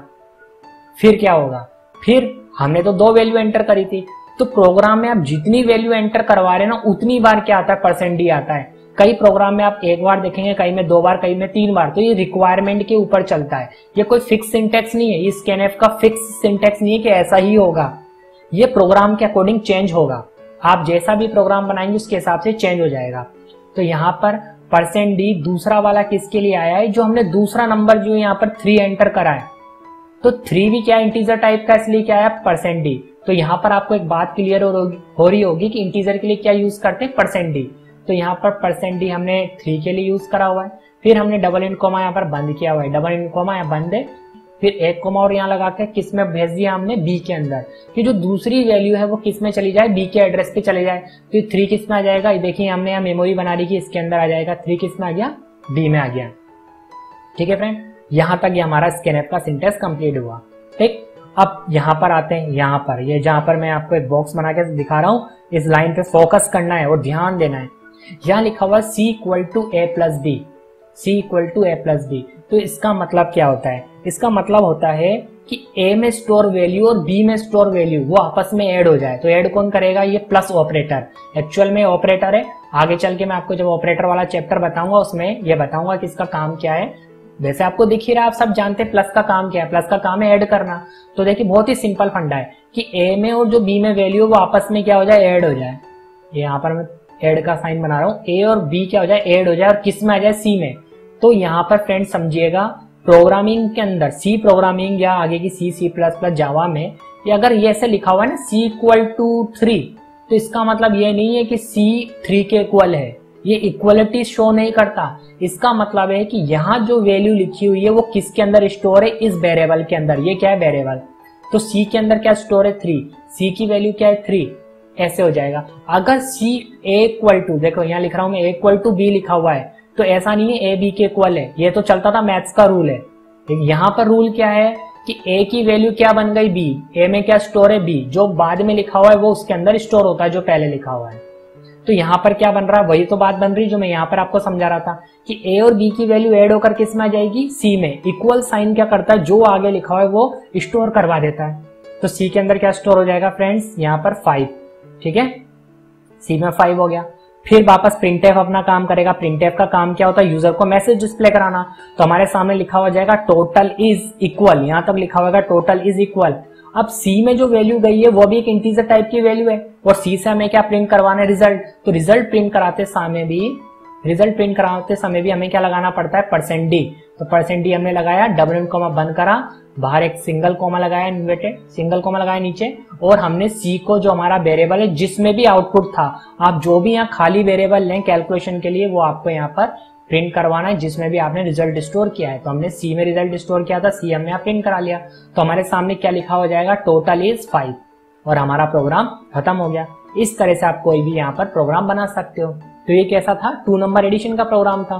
फिर क्या होगा, फिर हमने तो दो वैल्यू एंटर करी थी, तो प्रोग्राम में आप जितनी वैल्यू एंटर करवा रहे हैं ना, उतनी बार क्या आता है, परसेंट डी आता है। कई प्रोग्राम में आप एक बार देखेंगे, कई में दो बार, कई में तीन बार, तो ये रिक्वायरमेंट के ऊपर चलता है। ये कोई फिक्स सिंटेक्स नहीं है, ये स्कैनएफ का फिक्स सिंटेक्स नहीं है कि ऐसा ही होगा, ये प्रोग्राम के अकॉर्डिंग चेंज होगा। आप जैसा भी प्रोग्राम बनाएंगे उसके हिसाब से चेंज हो जाएगा। तो यहाँ पर परसेंट डी दूसरा वाला किसके लिए आया है, जो हमने दूसरा नंबर जो यहाँ पर थ्री एंटर करा है, तो थ्री भी क्या इंटीजर टाइप का, इसलिए क्या आया परसेंट डी। तो यहाँ पर आपको एक बात क्लियर हो रही होगी कि इंटीजर के लिए क्या यूज करते हैं, परसेंट डी। तो यहाँ पर परसेंट डी हमने थ्री के लिए यूज करा हुआ है, फिर हमने डबल इंट कोमा यहाँ पर बंद किया हुआ है, डबल इंट कोमा यहाँ बंद है, फिर एक कोमा और यहाँ लगा के किस में भेज दिया हमने, बी के अंदर, कि जो दूसरी वैल्यू है वो किस में चली जाए, बी के एड्रेस पे चले जाए। तो थ्री किस में आ जाएगा, ये देखिए हमने यहाँ मेमोरी बना ली कि इसके अंदर आ जाएगा, थ्री किस में आ गया, बी में आ गया। ठीक है फ्रेंड, यहाँ तक ये हमारा स्कैनएफ का सिंटेक्स कंप्लीट हुआ। ठीक, अब यहाँ पर आते हैं, यहाँ पर ये जहां पर मैं आपको एक बॉक्स बना के दिखा रहा हूँ, इस लाइन पे फोकस करना है और ध्यान देना है। यहाँ लिखा हुआ C equal to A plus B, C equal to A plus B. तो इसका मतलब क्या होता है, इसका मतलब होता है कि ए में स्टोर वैल्यू और बी में स्टोर वैल्यू वो आपस में ऐड हो जाए। तो ऐड कौन करेगा, ये प्लस ऑपरेटर, एक्चुअल में ऑपरेटर है। आगे चल के मैं आपको जब ऑपरेटर वाला चैप्टर बताऊंगा उसमें ये बताऊंगा कि इसका काम क्या है। वैसे आपको दिख ही रहा है, आप सब जानते हैं प्लस का काम क्या है, प्लस का काम है ऐड करना। तो देखिए बहुत ही सिंपल फंडा है कि ए में और जो बी में वैल्यू वो आपस में क्या हो जाए, ऐड हो जाए। ये यहाँ पर मैं ऐड का साइन बना रहा हूँ, ए और बी क्या हो जाए, ऐड हो जाए, और किस में आ जाए, सी में। तो यहाँ पर फ्रेंड समझिएगा, प्रोग्रामिंग के अंदर, सी प्रोग्रामिंग या आगे की सी, सी प्लस प्लस, जावा में, ये अगर ये ऐसे लिखा हुआ है ना सी इक्वल टू थ्री, तो इसका मतलब ये नहीं है कि सी थ्री के इक्वल है, ये इक्वलिटी शो नहीं करता। इसका मतलब है कि यहाँ जो वैल्यू लिखी हुई है वो किसके अंदर स्टोर है, इस वेरिएबल के अंदर। ये क्या है, वेरिएबल। तो सी के अंदर क्या स्टोर है, थ्री, सी की वैल्यू क्या है, थ्री, ऐसे हो जाएगा। अगर सी ए इक्वल टू, देखो यहाँ लिख रहा हूं मैं, ए इक्वल टू बी लिखा हुआ है, तो ऐसा नहीं है ए बी के इक्वल है, ये तो चलता था, मैथ्स का रूल है। यहाँ पर रूल क्या है कि ए की वैल्यू क्या बन गई, बी, ए में क्या स्टोर है, बी, जो बाद में लिखा हुआ है वो उसके अंदर स्टोर होता है जो पहले लिखा हुआ है। तो यहाँ पर क्या बन रहा है, वही तो बात बन रही जो मैं यहाँ पर आपको समझा रहा था कि ए और बी की वैल्यू ऐड होकर किस में आ जाएगी, सी में। इक्वल साइन क्या करता है, जो आगे लिखा हुआ है वो स्टोर करवा देता है। तो सी के अंदर क्या स्टोर हो जाएगा फ्रेंड्स, यहाँ पर फाइव। ठीक है, सी में फाइव हो गया। फिर वापस प्रिंटएफ अपना काम करेगा। प्रिंटएफ का काम क्या होता है, यूजर को मैसेज डिस्प्ले कराना। तो हमारे सामने लिखा हो जाएगा टोटल इज इक्वल, यहां तक लिखा होगा टोटल इज इक्वल। अब सी में जो वैल्यू गई है वो भी एक इंटीजर टाइप की वैल्यू है, और सी से हमें क्या प्रिंट करवाना है, रिजल्ट। तो रिजल्ट प्रिंट कराते समय भी रिजल्ट प्रिंट कराते समय भी हमें क्या लगाना पड़ता है, परसेंट डी। तो परसेंट डी हमने लगाया, डबल इंट कोमा बंद करा, बाहर एक सिंगल कोमा लगाया, इन्वर्टेड सिंगल कोमा लगाया नीचे, और हमने सी को जो हमारा वेरिएबल है जिसमें भी आउटपुट था, आप जो भी यहाँ खाली वेरिएबल लें कैलकुलेशन के लिए वो आपको यहाँ पर प्रिंट करवाना है जिसमें भी आपने रिजल्ट स्टोर किया है। तो हमने सी में रिजल्ट स्टोर किया था, सी हमने यहाँ प्रिंट करा लिया। तो हमारे सामने क्या लिखा हो जाएगा, टोटल इज फाइव, और हमारा प्रोग्राम खत्म हो गया। इस तरह से आप कोई भी यहाँ पर प्रोग्राम बना सकते हो। तो ये कैसा था, टू नंबर एडिशन का प्रोग्राम था।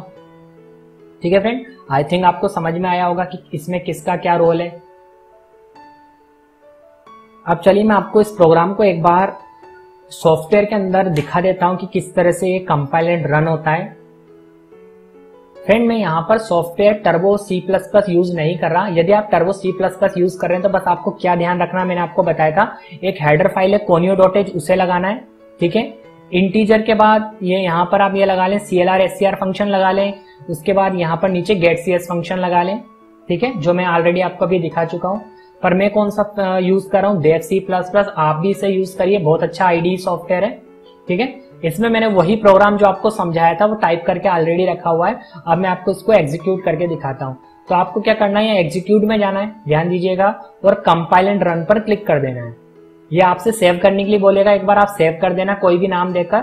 ठीक है फ्रेंड, आई थिंक आपको समझ में आया होगा कि इसमें किसका क्या रोल है। अब चलिए मैं आपको इस प्रोग्राम को एक बार सॉफ्टवेयर के अंदर दिखा देता हूं कि किस तरह से ये कंपाइल एंड रन होता है। फ्रेंड मैं यहाँ पर software turbo C plus plus use नहीं कर रहा। यदि आप turbo C plus plus use कर रहे हैं तो बस आपको क्या ध्यान रखना, मैंने आपको बताया था, एक हेडर फाइल है कोनियो डॉट एच, उसे लगाना है। ठीक है, इंटीजर के बाद ये यहाँ पर आप ये लगा लें, C L R S C R function लगा लें। उसके बाद यहाँ पर नीचे गेट सी एस फंक्शन लगा लें। ठीक है, जो मैं ऑलरेडी आपको अभी दिखा चुका हूं। पर मैं कौन सा यूज कर रहा हूँ, डेव सी प्लस प्लस। आप भी इसे यूज करिए, बहुत अच्छा आईडी सॉफ्टवेयर है। ठीक है, इसमें मैंने वही प्रोग्राम जो आपको समझाया था वो टाइप करके ऑलरेडी रखा हुआ है। अब मैं आपको इसको एग्जीक्यूट करके दिखाता हूँ। तो आपको क्या करना है, एग्जीक्यूट में जाना है, ध्यान दीजिएगा, और कंपाइल एंड रन पर क्लिक कर देना है। ये आपसे सेव करने के लिए बोलेगा, एक बार आप सेव कर देना कोई भी नाम देकर।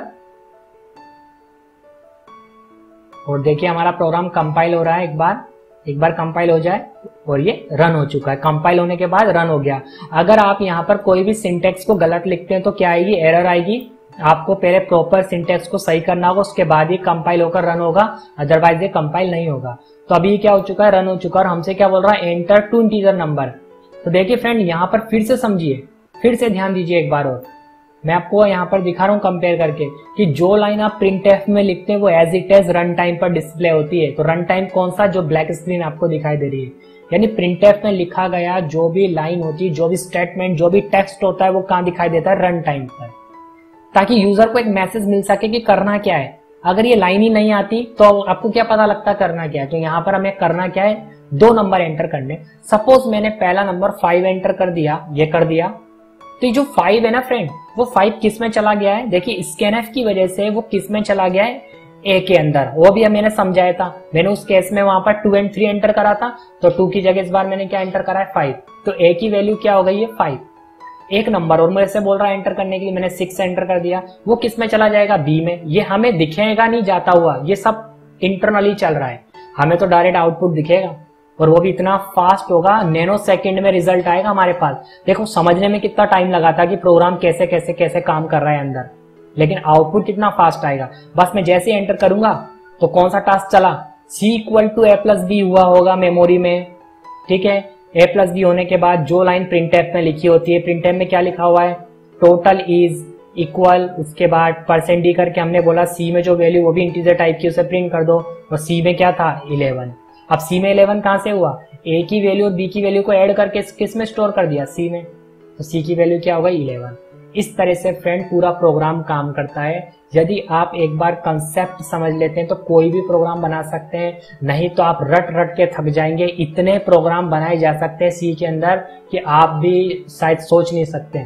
और देखिए हमारा प्रोग्राम कंपाइल हो रहा है। एक बार एक बार कंपाइल हो जाए और ये रन हो चुका है। कंपाइल होने के बाद रन हो गया। अगर आप यहाँ पर कोई भी सिंटेक्स को गलत लिखते हैं तो क्या आएगी, एरर आएगी। आपको पहले प्रॉपर सिंटेक्स को सही करना होगा, उसके बाद ही कंपाइल होकर रन होगा, अदरवाइज ये कंपाइल नहीं होगा। तो अभी क्या हो चुका है, रन हो चुका है। और हमसे क्या बोल रहा है, एंटर टू इंटीजर नंबर। तो देखिए फ्रेंड, यहाँ पर फिर से समझिए, फिर से ध्यान दीजिए एक बार और। मैं आपको यहाँ पर दिखा रहा हूँ कंपेयर करके कि जो लाइन आप प्रिंट एफ में लिखते हैं वो as it as run time पर डिस्प्ले होती है। तो रन टाइम कौन सा, जो ब्लैक स्क्रीन आपको दिखाई दे रही है। यानी प्रिंट एफ में लिखा गया जो भी लाइन होती है, जो भी स्टेटमेंट, जो भी टेक्स्ट होता है, वो कहाँ दिखाई देता है, रन टाइम पर, ताकि यूजर को एक मैसेज मिल सके कि करना क्या है। अगर ये लाइन ही नहीं आती तो आपको क्या पता लगता करना क्या है। तो यहाँ पर हमें करना क्या है, दो नंबर एंटर करने। सपोज मैंने पहला नंबर फाइव एंटर कर दिया, ये कर दिया। तो जो फाइव है ना फ्रेंड, वो फाइव किस में चला गया है, देखिए स्कैनएफ की वजह से वो किस में चला गया है, ए के अंदर। वो भी मैंने समझाया था, मैंने उस केस में वहां पर टू एंड थ्री एंटर करा था, तो टू की जगह इस बार मैंने क्या एंटर करा है, फाइव। तो ए की वैल्यू क्या हो गई है, फाइव। एक नंबर और मेरे से बोल रहा है एंटर करने के लिए, मैंने सिक्स एंटर कर दिया। वो किस में चला जाएगा, बी में। ये हमें दिखेगा नहीं जाता हुआ, ये सब इंटरनली चल रहा है। हमें तो डायरेक्ट आउटपुट दिखेगा, और वो भी इतना फास्ट होगा, नैनो सेकंड में रिजल्ट आएगा हमारे पास। देखो समझने में कितना टाइम लगा था कि प्रोग्राम कैसे कैसे कैसे काम कर रहा है अंदर, लेकिन आउटपुट कितना फास्ट आएगा। बस मैं जैसे एंटर करूंगा तो कौन सा टास्क चला, C equal to A plus B हुआ होगा मेमोरी में। ठीक है, ए प्लस बी होने के बाद जो लाइन प्रिंट एफ में लिखी होती है, प्रिंट एफ में क्या लिखा हुआ है, टोटल इज इक्वल, उसके बाद परसेंट डी करके हमने बोला सी में जो वैल्यू वो भी इंटीजर टाइप की, उसे प्रिंट कर दो। और सी में क्या था, इलेवन। अब सी में इलेवन कहां से हुआ, ए की वैल्यू और बी की वैल्यू को ऐड करके किस में स्टोर कर दिया, सी में। तो सी की वैल्यू क्या होगा, इलेवन। इस तरह से फ्रेंड पूरा प्रोग्राम काम करता है। यदि आप एक बार कंसेप्ट समझ लेते हैं तो कोई भी प्रोग्राम बना सकते हैं, नहीं तो आप रट रट के थक जाएंगे। इतने प्रोग्राम बनाए जा सकते हैं सी के अंदर कि आप भी शायद सोच नहीं सकते।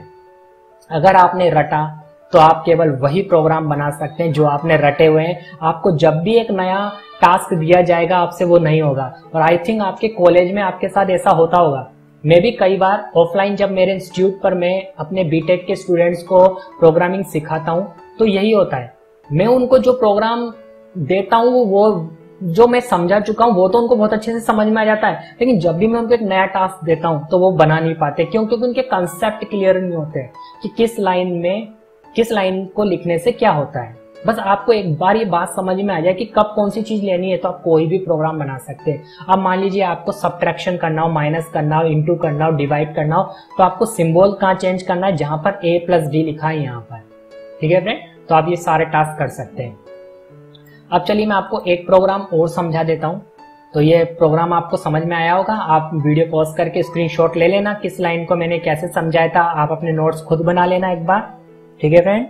अगर आपने रटा तो आप केवल वही प्रोग्राम बना सकते हैं जो आपने रटे हुए हैं। आपको जब भी एक नया टास्क दिया जाएगा आपसे वो नहीं होगा। और आई थिंक आपके कॉलेज में आपके साथ ऐसा होता होगा। मैं भी कई बार ऑफलाइन जब मेरे इंस्टीट्यूट पर मैं अपने बीटेक के स्टूडेंट्स को प्रोग्रामिंग सिखाता हूं तो यही होता है। मैं उनको जो प्रोग्राम देता हूं वो जो मैं समझा चुका हूं वो तो उनको बहुत अच्छे से समझ में आ जाता है, लेकिन जब भी मैं उनको एक नया टास्क देता हूं तो वो बना नहीं पाते। क्यों? क्योंकि उनके कंसेप्ट क्लियर नहीं होते कि किस लाइन में किस लाइन को लिखने से क्या होता है। बस आपको एक बार ये बात समझ में आ जाए कि कब कौन सी चीज लेनी है तो आप कोई भी प्रोग्राम बना सकते हैं। अब मान लीजिए आपको सब्ट्रैक्शन करना हो, माइनस करना हो, इंटू करना हो, डिवाइड करना हो, तो आपको सिंबल कहाँ चेंज करना है, जहां पर ए प्लस डी लिखा है यहाँ पर। ठीक है फ्रेंड, तो आप ये सारे टास्क कर सकते हैं। अब चलिए मैं आपको एक प्रोग्राम और समझा देता हूँ। तो ये प्रोग्राम आपको समझ में आया होगा। आप वीडियो पॉज करके स्क्रीनशॉट ले लेना, किस लाइन को मैंने कैसे समझाया था। आप अपने नोट्स खुद बना लेना एक बार। ठीक है फ्रेंड,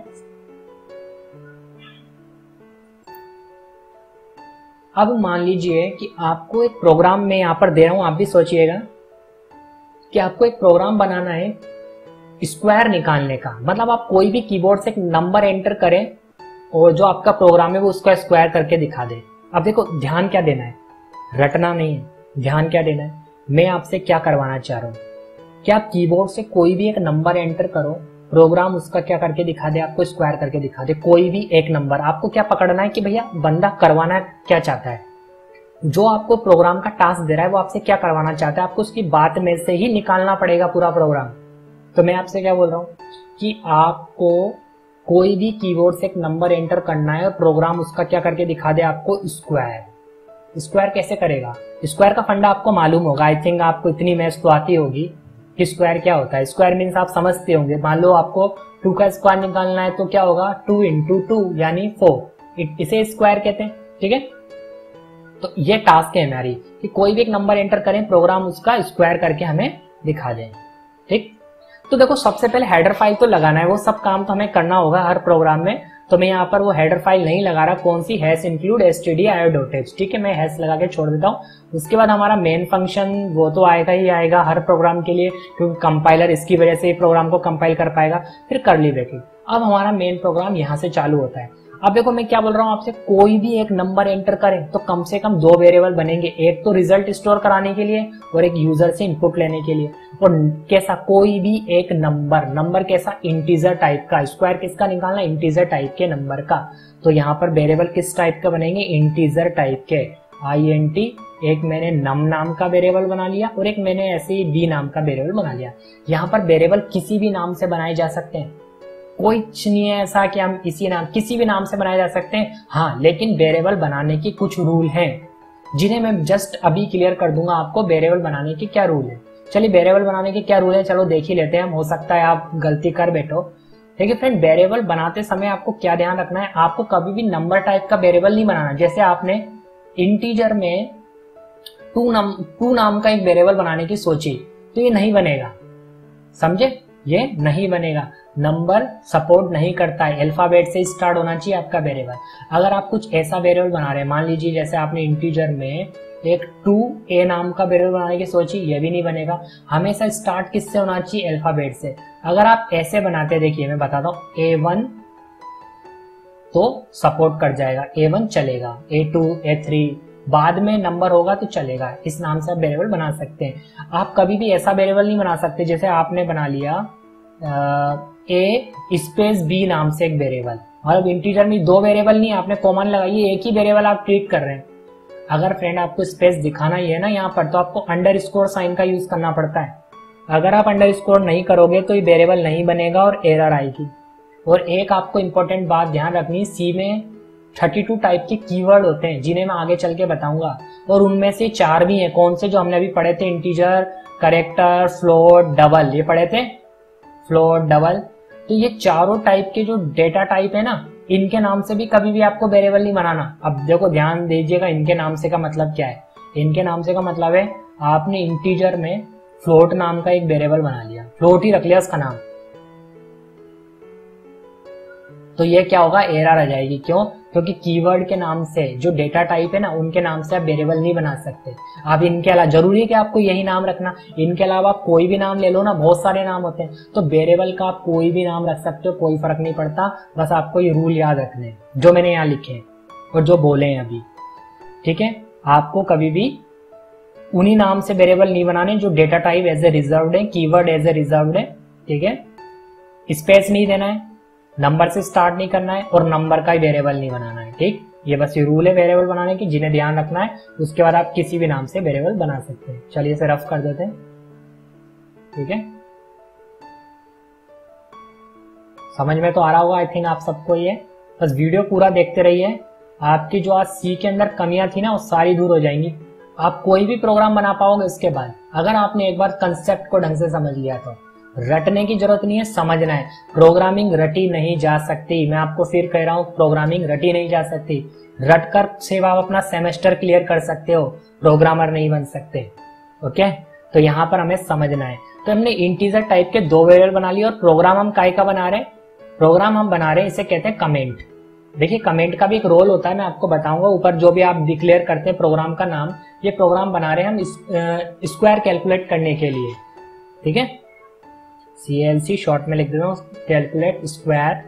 अब मान लीजिए कि आपको एक प्रोग्राम में यहां पर दे रहा हूं, आप भी सोचिएगा कि आपको एक प्रोग्राम बनाना है स्क्वायर निकालने का। मतलब आप कोई भी कीबोर्ड से एक नंबर एंटर करें और जो आपका प्रोग्राम है वो उसका स्क्वायर करके दिखा दे। अब देखो ध्यान क्या देना है, रटना नहीं है, ध्यान क्या देना है। मैं आपसे क्या करवाना चाह रहा हूं कि आप कीबोर्ड से कोई भी एक नंबर एंटर करो, प्रोग्राम उसका क्या करके दिखा दे, आपको स्क्वायर करके दिखा दे कोई भी एक नंबर। आपको क्या पकड़ना है कि भैया बंदा करवाना क्या चाहता है, जो आपको प्रोग्राम का टास्क दे रहा है वो आपसे क्या करवाना चाहता है। आपको उसकी बात में से ही निकालना पड़ेगा पूरा प्रोग्राम। तो मैं आपसे क्या बोल रहा हूं कि आपको कोई भी कीबोर्ड से एक नंबर एंटर करना है और प्रोग्राम उसका क्या करके दिखा दे, आपको स्क्वायर। स्क्वायर कैसे करेगा, स्क्वायर का फंडा आपको मालूम होगा। आई थिंक आपको इतनी मैथ्स तो आती होगी कि स्क्वायर क्या होता है। स्क्वायर मीन्स आप समझते होंगे। मान लो आपको टू का स्क्वायर निकालना है तो क्या होगा, टू इंटू टू यानी फोर, इसे स्क्वायर कहते हैं। ठीक है, तो ये टास्क है हमारी कि कोई भी एक नंबर एंटर करें, प्रोग्राम उसका स्क्वायर करके हमें दिखा दें। ठीक, तो देखो सबसे पहले हेडर फाइल तो लगाना है, वो सब काम तो हमें करना होगा हर प्रोग्राम में। तो मैं यहाँ पर वो हेडर फाइल नहीं लगा रहा, कौन सी, hash include stdio dot h, ठीक है, मैं हैश लगा के छोड़ देता हूँ। उसके बाद हमारा मेन फंक्शन वो तो आएगा ही आएगा हर प्रोग्राम के लिए, क्योंकि कंपाइलर इसकी वजह से प्रोग्राम को कंपाइल कर पाएगा। फिर कर्ली ब्रैकेट, अब हमारा मेन प्रोग्राम यहाँ से चालू होता है। अब देखो मैं क्या बोल रहा हूँ आपसे, कोई भी एक नंबर एंटर करें तो कम से कम दो वेरिएबल बनेंगे, एक तो रिजल्ट स्टोर कराने के लिए और एक यूजर से इनपुट लेने के लिए। और कैसा, कोई भी एक नंबर, नंबर कैसा, इंटीजर टाइप का। स्क्वायर किसका निकालना, इंटीजर टाइप के नंबर का। तो यहाँ पर वेरिएबल किस टाइप का बनेंगे, इंटीजर टाइप के, आई एन टी। एक मैंने नम नाम का वेरिएबल बना लिया और एक मैंने ऐसे ही बी नाम का वेरिएबल बना लिया। यहाँ पर वेरिएबल किसी भी नाम से बनाए जा सकते हैं, कोई नहीं है ऐसा कि हम इसी नाम, किसी भी नाम से बनाए जा सकते हैं। हाँ, लेकिन वेरिएबल बनाने की कुछ रूल हैं जिन्हें मैं जस्ट अभी क्लियर कर दूंगा आपको, वेरिएबल बनाने के क्या रूल है। चलिए वेरिएबल बनाने के क्या रूल है, चलो देख ही लेते हैं हम, हो सकता है आप गलती कर बैठो। देखिए फ्रेंड, वेरिएबल बनाते समय आपको क्या ध्यान रखना है, आपको कभी भी नंबर टाइप का वेरिएबल नहीं बनाना। जैसे आपने इंटीजर में टू नाम टू नाम का एक वेरिएबल बनाने की सोची तो ये नहीं बनेगा, समझे, ये नहीं बनेगा। नंबर सपोर्ट नहीं करता है, अल्फाबेट से स्टार्ट होना चाहिए आपका वेरिएबल। अगर आप कुछ ऐसा वेरिएबल बना रहे हैं, मान लीजिए जैसे आपने इंटीजर में एक टू ए नाम का वेरिएबल बनाने की सोची, ये भी नहीं बनेगा। हमेशा स्टार्ट किससे होना चाहिए, अल्फाबेट से। अगर आप ऐसे बनाते, देखिए मैं बताता हूँ, ए वन तो सपोर्ट कर जाएगा, ए वन चलेगा, ए टू, ए थ्री, बाद में नंबर होगा तो चलेगा। इस नाम से आप वेरिएबल बना सकते हैं। आप कभी भी ऐसा वेरिएबल नहीं बना सकते जैसे आपने बना लिया ए स्पेस बी नाम से एक वेरिएबल, और अब इंटीजर में दो वेरिएबल नहीं, आपने कॉमन लगाई, एक ही वेरिएबल आप ट्रीट कर रहे हैं। अगर फ्रेंड आपको स्पेस दिखाना ही है ना यहाँ पर, तो आपको अंडर स्कोर साइन का यूज करना पड़ता है। अगर आप अंडर स्कोर नहीं करोगे तो ये वेरिएबल नहीं बनेगा और एरर आएगी। और एक आपको इंपॉर्टेंट बात ध्यान रखनी, सी में थर्टी टू टाइप के कीवर्ड होते हैं जिन्हें मैं आगे चल के बताऊंगा, और उनमें से चार भी हैं। कौन से, जो हमने अभी पढ़े थे, इंटीजर, कैरेक्टर, फ्लोट, डबल, ये पढ़े थे, फ्लोट, डबल। तो ये चारों टाइप के जो डेटा टाइप है ना, इनके नाम से भी कभी भी आपको वेरिएबल नहीं बनाना। अब देखो ध्यान दीजिएगा, इनके नाम से का मतलब क्या है। इनके नाम से का मतलब है आपने इंटीजर में फ्लोट नाम का एक वेरिएबल बना लिया, फ्लोट ही रख लिया उसका नाम, तो ये क्या होगा, एरर आ जाएगी। क्यों, क्योंकि कीवर्ड के नाम से जो डेटा टाइप है ना, उनके नाम से आप वेरिएबल नहीं बना सकते। आप इनके अलावा, जरूरी है कि आपको यही नाम रखना, इनके अलावा आप कोई भी नाम ले लो ना, बहुत सारे नाम होते हैं। तो वेरिएबल का आप कोई भी नाम रख सकते हो, कोई फर्क नहीं पड़ता। बस आपको ये रूल याद रखने हैं जो मैंने यहाँ लिखे हैं और जो बोले हैं अभी, ठीक है। आपको कभी भी उन्हीं नाम से वेरिएबल नहीं बनाने जो data type as a reserved है, कीवर्ड एज ए रिजर्व्ड है, ठीक है। स्पेस नहीं देना है, नंबर से स्टार्ट नहीं करना है, और नंबर का ही वेरिएबल नहीं बनाना है, ठीक। ये बस ये रूल है वेरिएबल बनाने की, जिन्हें ध्यान रखना है। उसके बाद आप किसी भी नाम से वेरिएबल बना सकते हैं। चलिए इसे रफ कर देते हैं, ठीक है। समझ में तो आ रहा होगा आई थिंक आप सबको ये। बस वीडियो पूरा देखते रहिए, आपकी जो आज सी के अंदर कमियां थी ना, वो सारी दूर हो जाएंगी। आप कोई भी प्रोग्राम बना पाओगे इसके बाद, अगर आपने एक बार कंसेप्ट को ढंग से समझ लिया तो। रटने की जरूरत नहीं है, समझना है। प्रोग्रामिंग रटी नहीं जा सकती, मैं आपको फिर कह रहा हूं, प्रोग्रामिंग रटी नहीं जा सकती। रट कर सिर्फ आप अपना सेमेस्टर क्लियर कर सकते हो, प्रोग्रामर नहीं बन सकते, ओके। तो यहाँ पर हमें समझना है। तो हमने इंटीजर टाइप के दो वेरिएबल बना लिए, और प्रोग्राम हम काय का बना रहे हैं, प्रोग्राम हम बना रहे हैं, इसे कहते हैं कमेंट। देखिए कमेंट का भी एक रोल होता है, मैं आपको बताऊंगा। ऊपर जो भी आप डिक्लेयर करते हैं प्रोग्राम का नाम, ये प्रोग्राम बना रहे हैं हम स्क्वायर कैलकुलेट करने के लिए, ठीक है। सी एल सी शॉर्ट में लिख देता हूँ, calculate square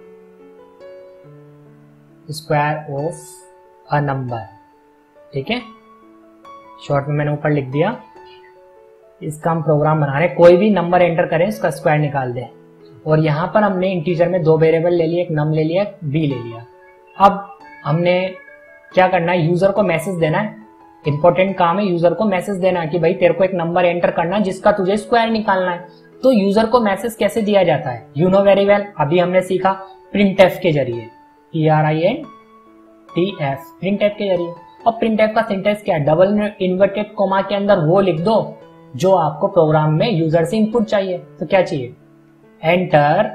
square of a number, ठीक है। शॉर्ट में मैंने ऊपर लिख दिया। इसका हम प्रोग्राम बना रहे हैं, कोई भी नंबर एंटर करें इसका स्क्वायर निकाल दे। और यहां पर हमने इंटीजर में दो वेरिएबल ले लिए, एक नम ले लिया, बी ले लिया। अब हमने क्या करना है, यूजर को मैसेज देना है। इंपॉर्टेंट काम है यूजर को मैसेज देना कि भाई तेरे को एक नंबर एंटर करना है जिसका तुझे स्क्वायर निकालना है। तो यूजर को मैसेज कैसे दिया जाता है, यू नो वेरी वेल, अभी हमने सीखा प्रिंट एफ के जरिए, P R I N T F, printf के जरिए। और प्रिंट एफ का सिंटेक्स क्या है, डबल इन्वर्टेड कोमा के अंदर वो लिख दो जो आपको प्रोग्राम में यूजर से इनपुट चाहिए। तो क्या चाहिए, एंटर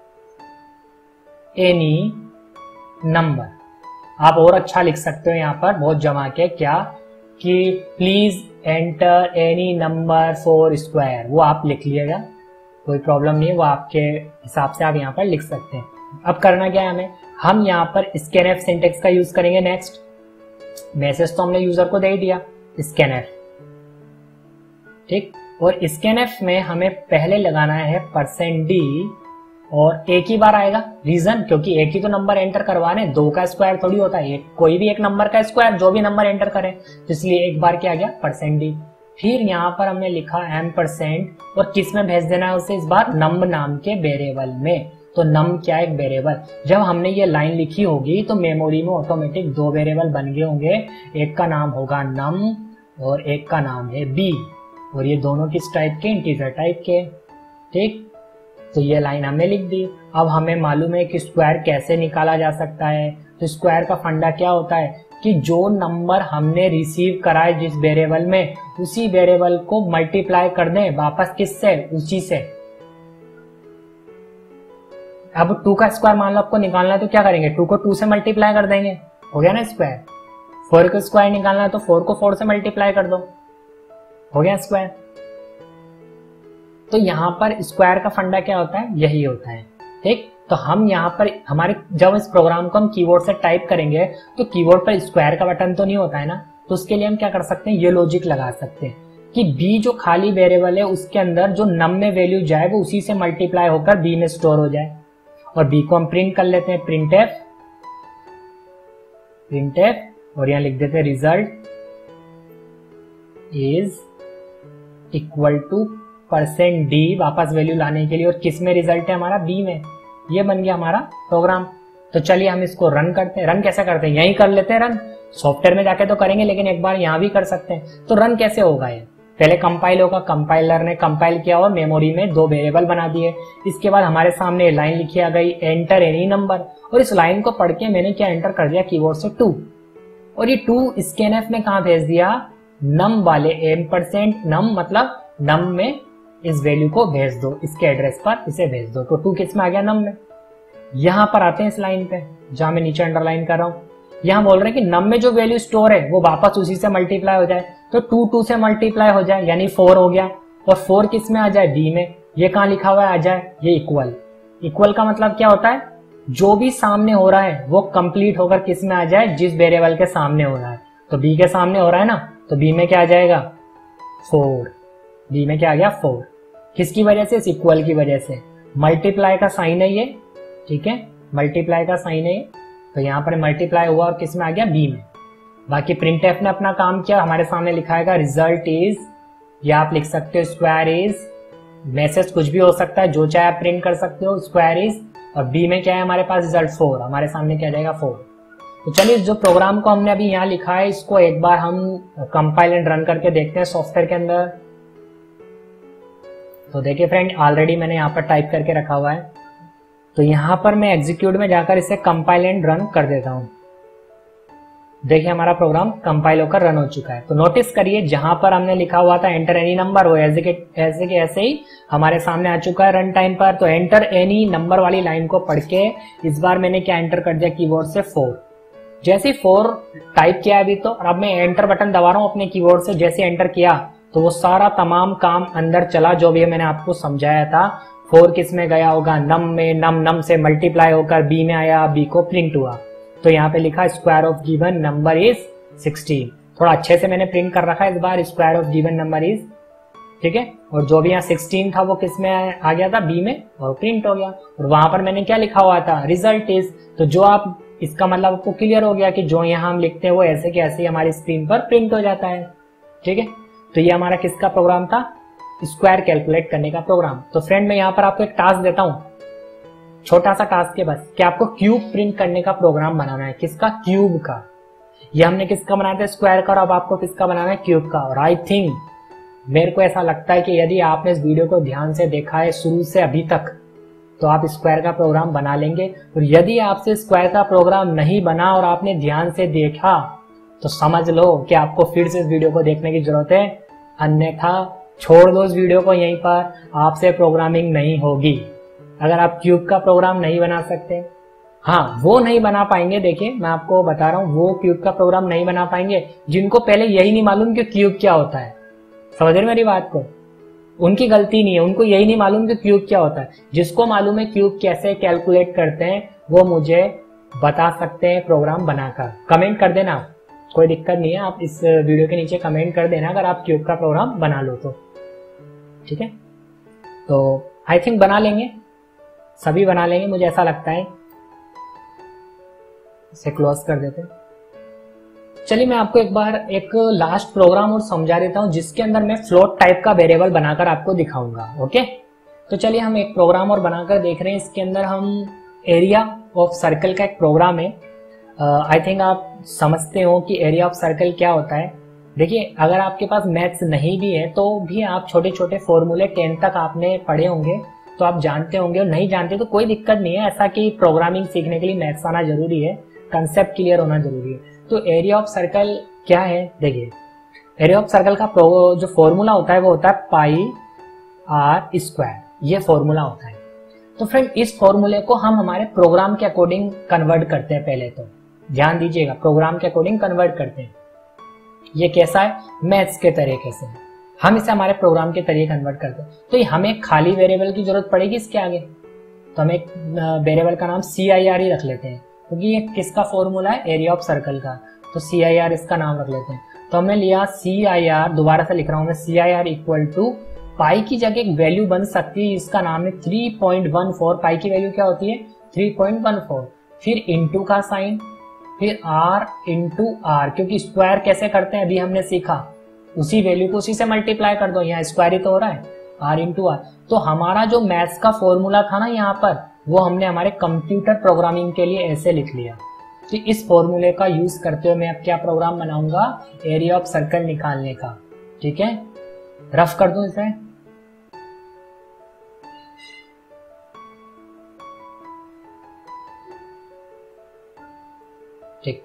एनी नंबर। आप और अच्छा लिख सकते हो यहाँ पर बहुत जमा के, क्या कि please enter any number for square, वो आप लिख लिएगा, कोई प्रॉब्लम नहीं है, वो आपके हिसाब से आप यहाँ पर लिख सकते हैं। अब करना क्या है हमें, हम यहाँ पर स्कैनएफ सिंटेक्स का यूज करेंगे। नेक्स्ट मैसेज तो हमने यूजर को दे ही दिया, स्कैनएफ, ठीक। और स्कैनएफ में हमें पहले लगाना है परसेंट डी और एक ही बार आएगा। रीजन, क्योंकि एक ही तो नंबर एंटर करवाने, दो का स्क्वायर थोड़ी होता है, एक कोई भी एक नंबर का स्क्वायर, जो भी नंबर एंटर करें, तो इसलिए एक बार क्या आ गया परसेंट डी। फिर यहाँ पर हमने लिखा एम परसेंट, और किस में भेज देना है उसे इस बार, नम नाम के वेरिएबल में। तो नम क्या है, एक वेरिएबल। जब हमने ये लाइन लिखी होगी तो मेमोरी में ऑटोमेटिक दो वेरिएबल बन गए होंगे, एक का नाम होगा नम और एक का नाम है बी, और ये दोनों किस टाइप के, इंटीजर टाइप के, ठीक। तो ये लाइन हमने लिख दी। अब हमें मालूम है कि स्क्वायर कैसे निकाला जा सकता है। तो स्क्वायर का फंडा क्या होता है कि जो नंबर हमने रिसीव करा है जिस वेरिएबल में, उसी वेरिएबल को मल्टीप्लाई कर दें वापस किससे, उसी से। अब टू का स्क्वायर मान लो आपको निकालना है, तो क्या करेंगे, टू को टू से मल्टीप्लाई कर देंगे, हो गया ना स्क्वायर। फोर का स्क्वायर निकालना है तो फोर को फोर से मल्टीप्लाई कर दो, हो गया स्क्वायर। तो यहाँ पर स्क्वायर का फंडा क्या होता है, यही होता है, ठीक। तो हम यहाँ पर हमारे जब इस प्रोग्राम को हम कीबोर्ड से टाइप करेंगे तो कीबोर्ड पर स्क्वायर का बटन तो नहीं होता है ना, तो उसके लिए हम क्या कर सकते हैं, ये लॉजिक लगा सकते हैं कि बी जो खाली वेरिएबल है उसके अंदर जो नम में वैल्यू जाए वो उसी से मल्टीप्लाई होकर बी में स्टोर हो जाए। और बी को हम प्रिंट कर लेते हैं, प्रिंट एफ, प्रिंट एफ, और यहां लिख देते हैं result is equal to percent D, वापस वैल्यू लाने के लिए। और किस में रिजल्ट है हमारा, बी में। ये बन गया हमारा प्रोग्राम। तो चलिए हम इसको रन करते हैं। रन कैसे करते हैं, यहीं कर लेते हैं रन, सॉफ्टवेयर में जाके तो करेंगे लेकिन एक बार यहां भी कर सकते हैं। तो रन कैसे होगा, ये पहले कंपाइल होगा, कंपाइलर ने कंपाइल किया और मेमोरी में दो वेरिएबल बना दिए। इसके बाद हमारे सामने लाइन लिखी आ गई, एंटर एनी नंबर, और इस लाइन को पढ़ के मैंने क्या एंटर कर दिया कीबोर्ड से, टू। और ये टू स्कैनएफ में कहां भेज दिया, नम वाले एम परसेंट नम, मतलब नम में इस वैल्यू को भेज दो, इसके एड्रेस पर इसे भेज दो। तो टू किस में आ गया, नम में। यहां पर आते हैं इस लाइन पे जहां मैं नीचे अंडरलाइन कर रहा हूं। यहां बोल रहे हैं कि नम में जो वैल्यू स्टोर है वो वापस उसी से मल्टीप्लाई हो जाए। तो टू टू से मल्टीप्लाई हो जाए यानी फोर हो गया, और फोर किस में आ जाए, बी में। ये कहां लिखा हुआ है, आ जाए ये इक्वल। इक्वल का मतलब क्या होता है, जो भी सामने हो रहा है वो कंप्लीट होकर किस में आ जाए, जिस वेरिएबल के सामने हो रहा है। तो बी के सामने हो रहा है ना, तो बी में क्या आ जाएगा, फोर। बी में क्या आ गया, फोर। किसकी वजह से, इस इक्वल की वजह से। मल्टीप्लाई का साइन है ये, ठीक है, मल्टीप्लाई का साइन है ये। तो यहां पर मल्टीप्लाई हुआ और किस में आ गया, बी में। बाकी प्रिंटएफ ने अपना काम किया, हमारे सामने लिखा है रिजल्ट इज, या आप लिख सकते हो स्क्वायर इज, मैसेज कुछ भी हो सकता है, जो चाहे आप प्रिंट कर सकते हो, स्क्वायर इज। और बी में क्या है हमारे पास, रिजल्ट फोर, हमारे सामने क्या जाएगा, फोर। तो चलिए जो प्रोग्राम को हमने अभी यहाँ लिखा है इसको एक बार हम कंपाइल एंड रन करके देखते हैं सॉफ्टवेयर के अंदर। तो देखिए फ्रेंड, ऑलरेडी मैंने यहाँ पर टाइप करके रखा हुआ है। तो यहाँ पर मैं एग्जीक्यूट में जाकर इसे कंपाइल एंड रन कर देता हूँ। देखिए हमारा प्रोग्राम कंपाइल होकर रन हो चुका है। तो नोटिस करिए जहां पर हमने लिखा हुआ था एंटर एनी नंबर, वो ऐसे के ऐसे के ऐसे ही हमारे सामने आ चुका है रन टाइम पर। तो एंटर एनी नंबर वाली लाइन को पढ़ के इस बार मैंने क्या एंटर कर दिया कीबोर्ड से, फोर। जैसे फोर टाइप किया अभी तो, और अब मैं एंटर बटन दबा रहा हूं अपने कीबोर्ड से। जैसे एंटर किया तो वो सारा तमाम काम अंदर चला जो भी मैंने आपको समझाया था। फोर किस में गया होगा, नम में, नम नम से मल्टीप्लाई होकर बी में आया, बी को प्रिंट हुआ। तो यहाँ पे लिखा square of given number is sixteen. थोड़ा अच्छे से मैंने प्रिंट कर रखा है इस बार, square of given number is, ठीक है। और जो भी यहाँ सिक्सटीन था वो किस में आ गया था, बी में, और प्रिंट हो गया। और वहां पर मैंने क्या लिखा हुआ था, रिजल्ट इज। तो जो आप, इसका मतलब आपको क्लियर हो गया कि जो यहाँ हम लिखते हैं वो ऐसे के ऐसे हमारी स्क्रीन पर प्रिंट हो जाता है, ठीक है। तो ये हमारा किसका प्रोग्राम था, स्क्वायर कैलकुलेट करने का प्रोग्राम। तो फ्रेंड मैं यहाँ पर आपको एक टास्क देता हूँ, छोटा सा टास्क है बस, कि आपको क्यूब प्रिंट करने का प्रोग्राम बनाना है। किसका, क्यूब का। ये हमने किसका बनाया था, स्क्वायर का, और अब आपको किसका बनाना है, क्यूब का। और आई थिंक, मेरे को ऐसा लगता है कि यदि आपने इस वीडियो को ध्यान से देखा है शुरू से अभी तक, तो आप स्क्वायर का प्रोग्राम बना लेंगे। और यदि आपसे स्क्वायर का प्रोग्राम नहीं बना और आपने ध्यान से देखा, तो समझ लो कि आपको फिर से इस वीडियो को देखने की जरूरत है, अन्यथा छोड़ दो इस वीडियो को यहीं पर, आपसे प्रोग्रामिंग नहीं होगी। अगर आप क्यूब का प्रोग्राम नहीं बना सकते, हाँ वो नहीं बना पाएंगे। देखिए मैं आपको बता रहा हूं, वो क्यूब का प्रोग्राम नहीं बना पाएंगे जिनको पहले यही नहीं मालूम कि क्यूब क्या होता है। समझ रहे मेरी बात को। उनकी गलती नहीं है, उनको यही नहीं मालूम कि क्यूब क्या होता है। जिसको मालूम है क्यूब कैसे कैलकुलेट करते हैं वो मुझे बता सकते हैं प्रोग्राम बनाकर। कमेंट कर देना, कोई दिक्कत नहीं है, आप इस वीडियो के नीचे कमेंट कर देना अगर आप क्यूब का प्रोग्राम बना लो तो, ठीक है। तो आई थिंक बना लेंगे, सभी बना लेंगे मुझे ऐसा लगता है। इसे क्लोज कर देते हैं। चलिए मैं आपको एक बार एक लास्ट प्रोग्राम और समझा देता हूं जिसके अंदर मैं फ्लोट टाइप का वेरिएबल बनाकर आपको दिखाऊंगा। ओके, तो चलिए हम एक प्रोग्राम और बनाकर देख रहे हैं। इसके अंदर हम एरिया ऑफ सर्कल का एक प्रोग्राम है। आई uh, थिंक आप समझते हो कि एरिया ऑफ सर्कल क्या होता है। देखिए, अगर आपके पास मैथ्स नहीं भी है तो भी आप छोटे छोटे फॉर्मूले टेन तक आपने पढ़े होंगे तो आप जानते होंगे, और नहीं जानते तो कोई दिक्कत नहीं है। ऐसा कि प्रोग्रामिंग सीखने के लिए मैथ्स आना जरूरी है, कंसेप्ट क्लियर होना जरूरी है। तो एरिया ऑफ सर्कल क्या है, देखिए एरिया ऑफ सर्कल का जो फॉर्मूला होता है वो होता है पाई आर स्क्वायर, ये फॉर्मूला होता है। तो फ्रेंड इस फॉर्मूले को हम हमारे प्रोग्राम के अकॉर्डिंग कन्वर्ट करते हैं। पहले तो ध्यान दीजिएगा, प्रोग्राम के अकॉर्डिंग कन्वर्ट करते हैं। ये कैसा है, मैथ्स के तरीके से हम इसे हमारे प्रोग्राम के तरीके कन्वर्ट करते हैं। तो हमें एक खाली वेरिएबल की जरूरत पड़ेगी इसके आगे, तो हम एक वेरिएबल का नाम सी आई आर ही रख लेते हैं क्योंकि ये किसका फॉर्मूला है, एरिया ऑफ सर्कल का। तो सी आई आर इसका नाम रख लेते हैं। तो हमने लिया सी आई आर, दोबारा से लिख रहा हूं मैं, C I R equal to pi की जगह एक वैल्यू बन सकती है, इसका नाम है three point one four. Pi की वैल्यू क्या होती है, थ्री पॉइंट वन फोर। फिर इंटू का साइन, फिर r इंटू आर, क्योंकि स्क्वायर कैसे करते हैं अभी हमने सीखा, उसी वैल्यू को उसी से मल्टीप्लाई कर दो, यहाँ स्क्वायर ही तो हो रहा है, r इंटू आर। तो हमारा जो मैथ्स का फॉर्मूला था ना यहाँ पर, वो हमने हमारे कंप्यूटर प्रोग्रामिंग के लिए ऐसे लिख लिया। तो इस फॉर्मूले का यूज करते हुए मैं अब क्या प्रोग्राम बनाऊंगा, एरिया ऑफ सर्कल निकालने का। ठीक है, रफ कर दूं इसे। ठीक,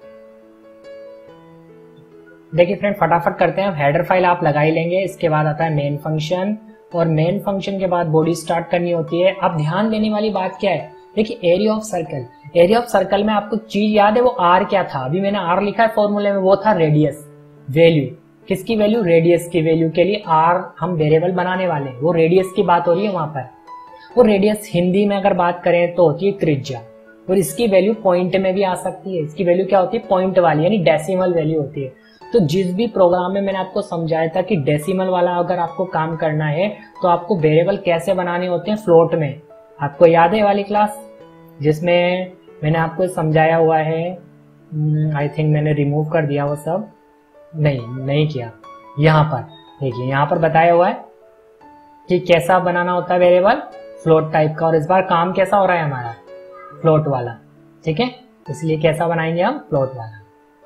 देखिए फ्रेंड फटाफट करते हैं। हेडर फाइल आप लगा ही लेंगे, इसके बाद आता है मेन फंक्शन, और मेन फंक्शन के बाद बॉडी स्टार्ट करनी होती है। अब ध्यान देने वाली बात क्या है, देखिए area of circle, area of circle में आपको चीज याद है वो आर क्या था, अभी मैंने आर लिखा है फॉर्मूले में, वो था रेडियस। वैल्यू किसकी वैल्यू, रेडियस की वैल्यू के लिए आर हम वेरिएबल बनाने वाले हैं, वो रेडियस की बात हो रही है वहां पर। वो रेडियस हिंदी में अगर बात करें तो होती है त्रिज्या, और इसकी वैल्यू पॉइंट में भी आ सकती है। इसकी वैल्यू क्या होती है, पॉइंट वाली, यानी डेसिमल वैल्यू होती है। तो जिस भी प्रोग्राम में मैंने आपको समझाया था कि डेसिमल वाला अगर आपको काम करना है तो आपको वेरिएबल कैसे बनाने होते हैं, फ्लोट में। आपको याद है वाली क्लास जिसमें मैंने आपको समझाया हुआ है, आई थिंक मैंने रिमूव कर दिया वो सब, नहीं नहीं किया। यहाँ पर देखिए, यहाँ पर बताया हुआ है कि कैसा बनाना होता है वेरिएबल, फ्लोट टाइप का। और इस बार काम कैसा हो रहा है हमारा, फ्लोट वाला। ठीक है, इसलिए कैसा बनाएंगे हम, फ्लोट वाला।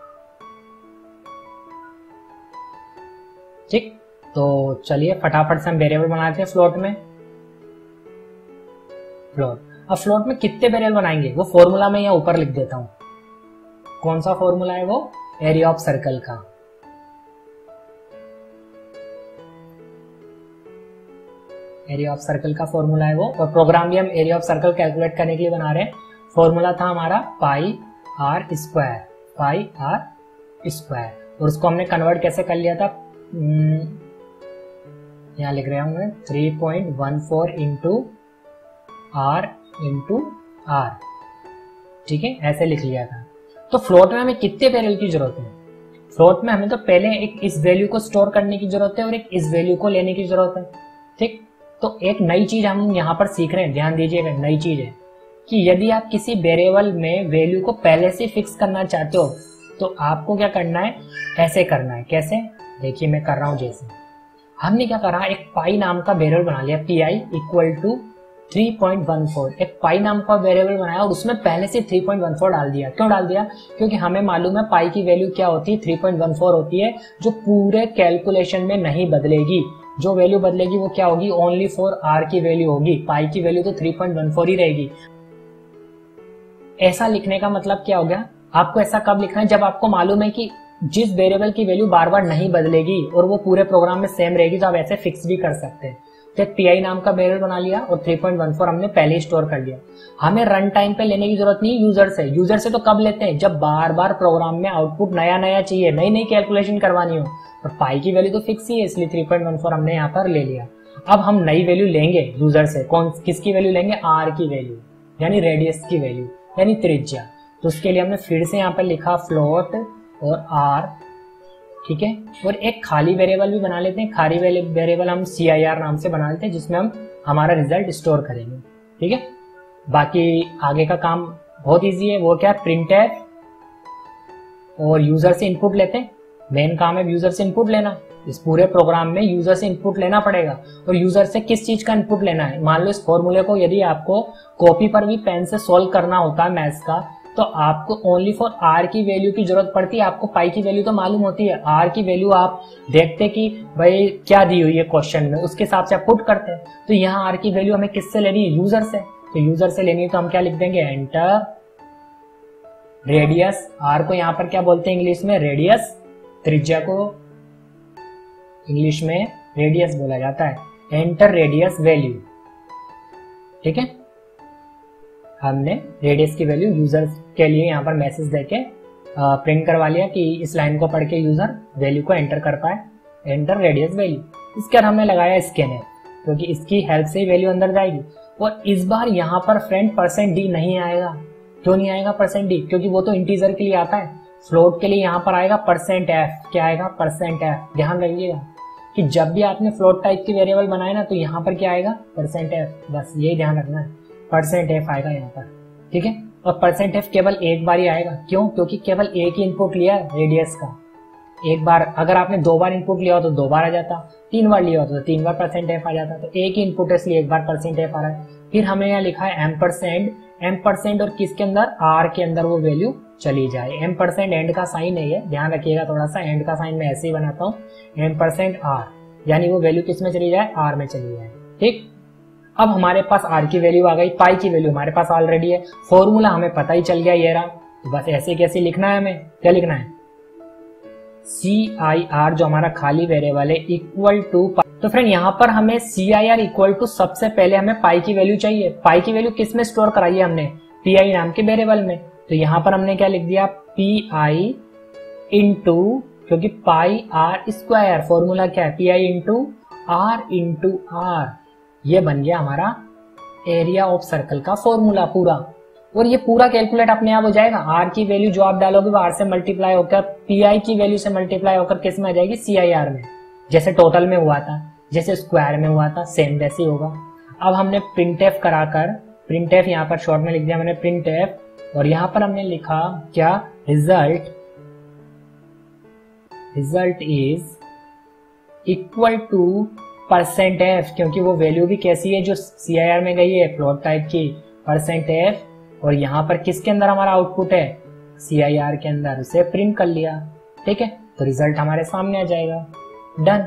ठीक, तो चलिए फटाफट से हम वेरिएबल बनाते हैं फ्लोट में। फ्लोट, अब फ्लोट में कितने वेरिएबल बनाएंगे वो फॉर्मूला में यहाँ ऊपर लिख देता हूं। कौन सा फॉर्मूला है वो, एरिया ऑफ सर्कल का। एरिया ऑफ सर्कल का फॉर्मूला है वो, और प्रोग्राम भी हम एरिया ऑफ सर्कल कैलकुलेट करने के लिए बना रहे हैं। फॉर्मूला था हमारा pi R square, pi R square, और उसको हमने कन्वर्ट कैसे कर लिया था, यहाँ लिख रहे होंगे three point one four into R into R. ठीक है, ऐसे लिख लिया था। तो फ्लोट में हमें कितने वेरिएबल की जरूरत है, फ्लोट में हमें तो पहले एक इस वैल्यू को स्टोर करने की जरूरत है और एक इस वैल्यू को लेने की जरूरत है। ठीक, तो एक नई चीज हम यहाँ पर सीख रहे हैं, ध्यान दीजिएगा, नई चीज है कि यदि आप किसी वेरिएबल में वैल्यू को पहले से फिक्स करना चाहते हो तो आपको क्या करना है, ऐसे करना है। कैसे, देखिए मैं कर रहा हूं। जैसे हमने क्या करा, एक पाई नाम का वेरिएबल बना लिया, P I equal to three point one four, एक पाई नाम का वेरिएबल बनाया और उसमें पहले से थ्री पॉइंट वन फोर डाल दिया। क्यों डाल दिया, क्योंकि हमें मालूम है पाई की वैल्यू क्या होती है, थ्री पॉइंट वन फोर होती है, जो पूरे कैलकुलेशन में नहीं बदलेगी। जो वैल्यू बदलेगी वो क्या होगी, ओनली फॉर आर की वैल्यू होगी, पाई की वैल्यू तो थ्री पॉइंट वन फोर ही रहेगी। ऐसा लिखने का मतलब क्या हो गया, आपको ऐसा कब लिखना है, जब आपको मालूम है कि जिस वेरिएबल की वैल्यू बार बार नहीं बदलेगी और वो पूरे प्रोग्राम में सेम रहेगी, तो आप ऐसे फिक्स भी कर सकते हैं। तो एक पी आई नाम का वेरिएबल बना लिया और थ्री पॉइंट वन फोर हमने पहले ही स्टोर कर लिया। हमें रन टाइम पे लेने की जरूरत नहीं, यूजर से। यूजर से तो कब लेते हैं, जब बार बार प्रोग्राम में आउटपुट नया नया चाहिए, नई नई कैलकुलेशन करवानी हो। और पाई की वैल्यू तो फिक्स ही है, इसलिए थ्री पॉइंट वन फोर हमने यहाँ पर ले लिया। अब हम नई वैल्यू लेंगे यूजर से, कौन किसकी वैल्यू लेंगे, आर की वैल्यू, यानी रेडियस की वैल्यू, यानी त्रिज्या। तो उसके लिए हमने फिर से यहाँ पर लिखा फ्लोट और आर, ठीक है। और एक खाली वेरिएबल भी बना लेते हैं, खाली वेरिएबल हम सी आई आर नाम से बना लेते हैं, जिसमें हम हमारा रिजल्ट स्टोर करेंगे, ठीक है। बाकी आगे का काम बहुत इजी है, वो क्या है, प्रिंट एफ और यूजर से इनपुट लेते हैं। मेन काम है यूजर से इनपुट लेना, इस पूरे प्रोग्राम में यूजर से इनपुट लेना पड़ेगा। और यूजर से किस चीज का इनपुट लेना है, मान लो इस फॉर्मूले को यदि आपको कॉपी पर भी पेन से सॉल्व करना होता है मैथ्स का, तो आपको ओनली फॉर आर की वैल्यू की जरूरत पड़ती है। आपको पाई की वैल्यू तो मालूम होती है, आर की वैल्यू आप देखते कि भाई क्या दी हुई है क्वेश्चन में, उसके हिसाब से आप पुट करते हैं। तो यहाँ आर की वैल्यू हमें किससे लेनी है, यूजर से। तो यूजर से लेनी है तो हम क्या लिख देंगे, एंटर रेडियस, आर को यहाँ पर क्या बोलते हैं इंग्लिश में, रेडियस, त्रिज्या को इंग्लिश में रेडियस बोला जाता है, एंटर रेडियस वैल्यू, ठीक है। हमने रेडियस की वैल्यू यूजर के लिए यहाँ पर मैसेज देके प्रिंट करवा लिया कि इस लाइन को पढ़ के यूजर वैल्यू को एंटर कर पाए, एंटर रेडियस वैल्यू। इसके बाद हमने लगाया स्कैनर, क्योंकि इसकी हेल्प से ही वैल्यू अंदर जाएगी। और इस बार यहाँ पर फ्रेंड परसेंट डी नहीं आएगा। क्यों नहीं आएगा परसेंट डी, क्योंकि वो तो इंटीजर के लिए आता है। फ्लोट के लिए यहाँ पर आएगा परसेंट एफ, क्या आएगा, परसेंट एफ। ध्यान रखिएगा कि जब भी आपने फ्लोट टाइप की वेरिएबल बनाए ना, तो यहाँ पर क्या आएगा, परसेंट एफ, बस यही ध्यान रखना है, परसेंट एफ आएगा यहाँ पर, ठीक है। और परसेंट एफ केवल एक बार ही आएगा, क्यों, क्योंकि केवल एक ही इनपुट लिया है रेडियस का, एक बार। अगर आपने दो बार इनपुट लिया हो तो दो बार आ जाता, तीन बार लिया हो तो तीन बार परसेंट एफ आ जाता। तो एक ही इनपुट है इसलिए एक बार परसेंट एफ आ रहा है। फिर हमने यहाँ लिखा है एम परसेंट, एम परसेंट और किसके अंदर, आर के अंदर वो वैल्यू चली जाए। एम परसेंट एंड का साइन नहीं है, ध्यान रखिएगा थोड़ा सा, एंड का साइन मैं ऐसे ही बनाता हूँ, एम परसेंट आर, यानी वो वैल्यू किस में चली जाए, आर में चली जाए, ठीक। अब हमारे पास आर की वैल्यू आ गई, पाई की वैल्यू हमारे पास ऑलरेडी है, फॉर्मूला हमें पता ही चल गया ये रहा। तो बस ऐसे कैसे लिखना है, हमें क्या लिखना है, सी आई आर जो हमारा खाली वेरिएबल है इक्वल टू। तो फ्रेंड यहाँ पर हमें C I R equal to, सबसे पहले हमें पाई की वैल्यू चाहिए। पाई की वैल्यू किस में स्टोर कराई है हमने, पी आई नाम के वेरिएबल में। तो यहाँ पर हमने क्या लिख दिया, पी आई इंटू, क्योंकि पाई आर स्क्वायर, फॉर्मूला क्या है, P I into R into R. ये बन गया हमारा एरिया ऑफ सर्कल का फॉर्मूला पूरा। और ये पूरा कैलकुलेट अपने आप हो जाएगा। आर की वैल्यू जो आप डालोगे वो आर से मल्टीप्लाई होकर पी आई की वैल्यू से मल्टीप्लाई होकर किस में आ जाएगी, सी आई आर में। जैसे टोटल में हुआ था, जैसे स्क्वायर में हुआ था, सेम वैसे ही होगा। अब हमने प्रिंट एफ कराकर, प्रिंट एफ यहाँ पर शॉर्ट में लिख दिया मैंने प्रिंट एफ, और यहाँ पर हमने लिखा क्या, result, result is equal to percent F, क्योंकि वो वैल्यू भी कैसी है जो सी आई आर में गई है, फ्लोट टाइप की, परसेंट एफ। और यहाँ पर किसके अंदर हमारा आउटपुट है, सी आई आर के अंदर, उसे प्रिंट कर लिया, ठीक है। तो रिजल्ट हमारे सामने आ जाएगा, डन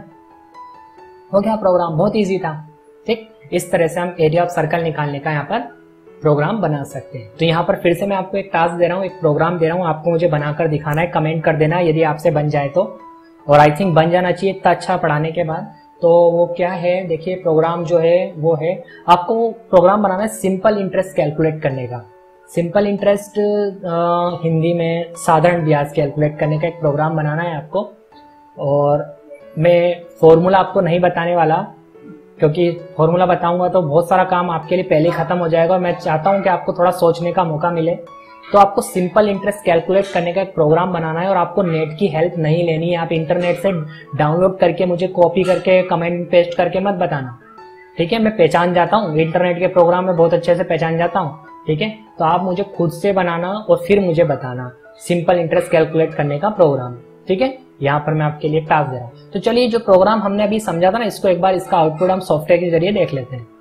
हो गया प्रोग्राम, बहुत इजी था, ठीक। इस तरह से हम एरिया ऑफ सर्कल निकालने का यहाँ पर प्रोग्राम बना सकते हैं। तो यहाँ पर फिर से मैं आपको एक टास्क दे रहा हूँ, एक प्रोग्राम दे रहा हूँ, आपको मुझे बनाकर दिखाना है, कमेंट कर देना यदि आपसे बन जाए तो। और आई थिंक बन जाना चाहिए इतना अच्छा पढ़ाने के बाद। तो वो क्या है, देखिए प्रोग्राम जो है वो है, आपको वो प्रोग्राम बनाना है सिंपल इंटरेस्ट कैलकुलेट करने का। सिंपल इंटरेस्ट हिंदी में साधारण ब्याज कैलकुलेट करने का एक प्रोग्राम बनाना है आपको। और मैं फॉर्मूला आपको नहीं बताने वाला, क्योंकि फॉर्मूला बताऊंगा तो बहुत सारा काम आपके लिए पहले खत्म हो जाएगा। और मैं चाहता हूं कि आपको थोड़ा सोचने का मौका मिले। तो आपको सिंपल इंटरेस्ट कैलकुलेट करने का एक प्रोग्राम बनाना है, और आपको नेट की हेल्प नहीं लेनी है। आप इंटरनेट से डाउनलोड करके मुझे कॉपी करके कमेंट पेस्ट करके मत बताना, ठीक है। मैं पहचान जाता हूँ, इंटरनेट के प्रोग्राम में बहुत अच्छे से पहचान जाता हूँ, ठीक है। तो आप मुझे खुद से बनाना और फिर मुझे बताना सिंपल इंटरेस्ट कैलकुलेट करने का प्रोग्राम, ठीक है। यहाँ पर मैं आपके लिए टास्क दे रहा हूँ। तो चलिए जो प्रोग्राम हमने अभी समझा था ना, इसको एक बार इसका आउटपुट हम सॉफ्टवेयर के जरिए देख लेते हैं,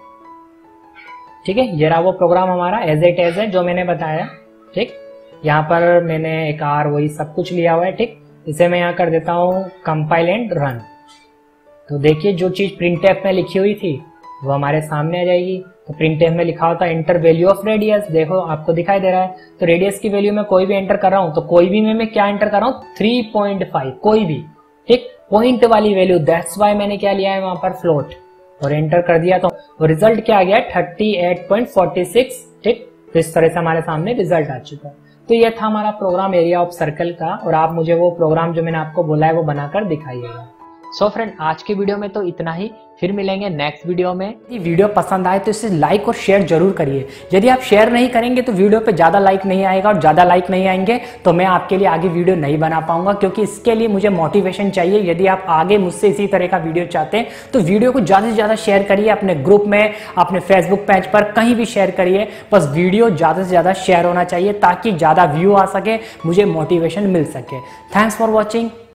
ठीक है। ये रहा वो प्रोग्राम हमारा एज इट एज है जो मैंने बताया, ठीक। यहाँ पर मैंने एक आर वही सब कुछ लिया हुआ है, ठीक। इसे मैं यहाँ कर देता हूँ कंपाइल एंड रन। तो देखिए जो चीज प्रिंट एफ में लिखी हुई थी वो हमारे सामने आ जाएगी। तो प्रिंट एफ में लिखा होता है एंटर वैल्यू ऑफ रेडियस, देखो आपको दिखाई दे रहा है। तो रेडियस की वैल्यू में कोई भी एंटर कर रहा हूँ, तो कोई भी में मैं क्या एंटर कर रहा हूँ, थ्री पॉइंट फाइव, कोई भी, ठीक, पॉइंट वाली वैल्यू, दैट्स वाई मैंने क्या लिया है वहां पर फ्लोट, और एंटर कर दिया। तो रिजल्ट क्या आ गया, thirty eight point forty six, ठीक। तो इस तरह से हमारे सामने रिजल्ट आ चुका है। तो यह था हमारा प्रोग्राम एरिया ऑफ सर्कल का, और आप मुझे वो प्रोग्राम जो मैंने आपको बोला है वो बनाकर दिखाइएगा। सो फ्रेंड, आज के वीडियो में तो इतना ही। फिर मिलेंगे नेक्स्ट वीडियो में। यदि वीडियो पसंद आए तो इसे लाइक और शेयर जरूर करिए। यदि आप शेयर नहीं करेंगे तो वीडियो पे ज़्यादा लाइक नहीं आएगा, और ज़्यादा लाइक नहीं आएंगे तो मैं आपके लिए आगे वीडियो नहीं बना पाऊंगा, क्योंकि इसके लिए मुझे मोटिवेशन चाहिए। यदि आप आगे मुझसे इसी तरह का वीडियो चाहते हैं तो वीडियो को ज़्यादा से ज़्यादा शेयर करिए, अपने ग्रुप में, अपने फेसबुक पेज पर, कहीं भी शेयर करिए। बस वीडियो ज़्यादा से ज़्यादा शेयर होना चाहिए ताकि ज़्यादा व्यू आ सके, मुझे मोटिवेशन मिल सके। Thanks for watching.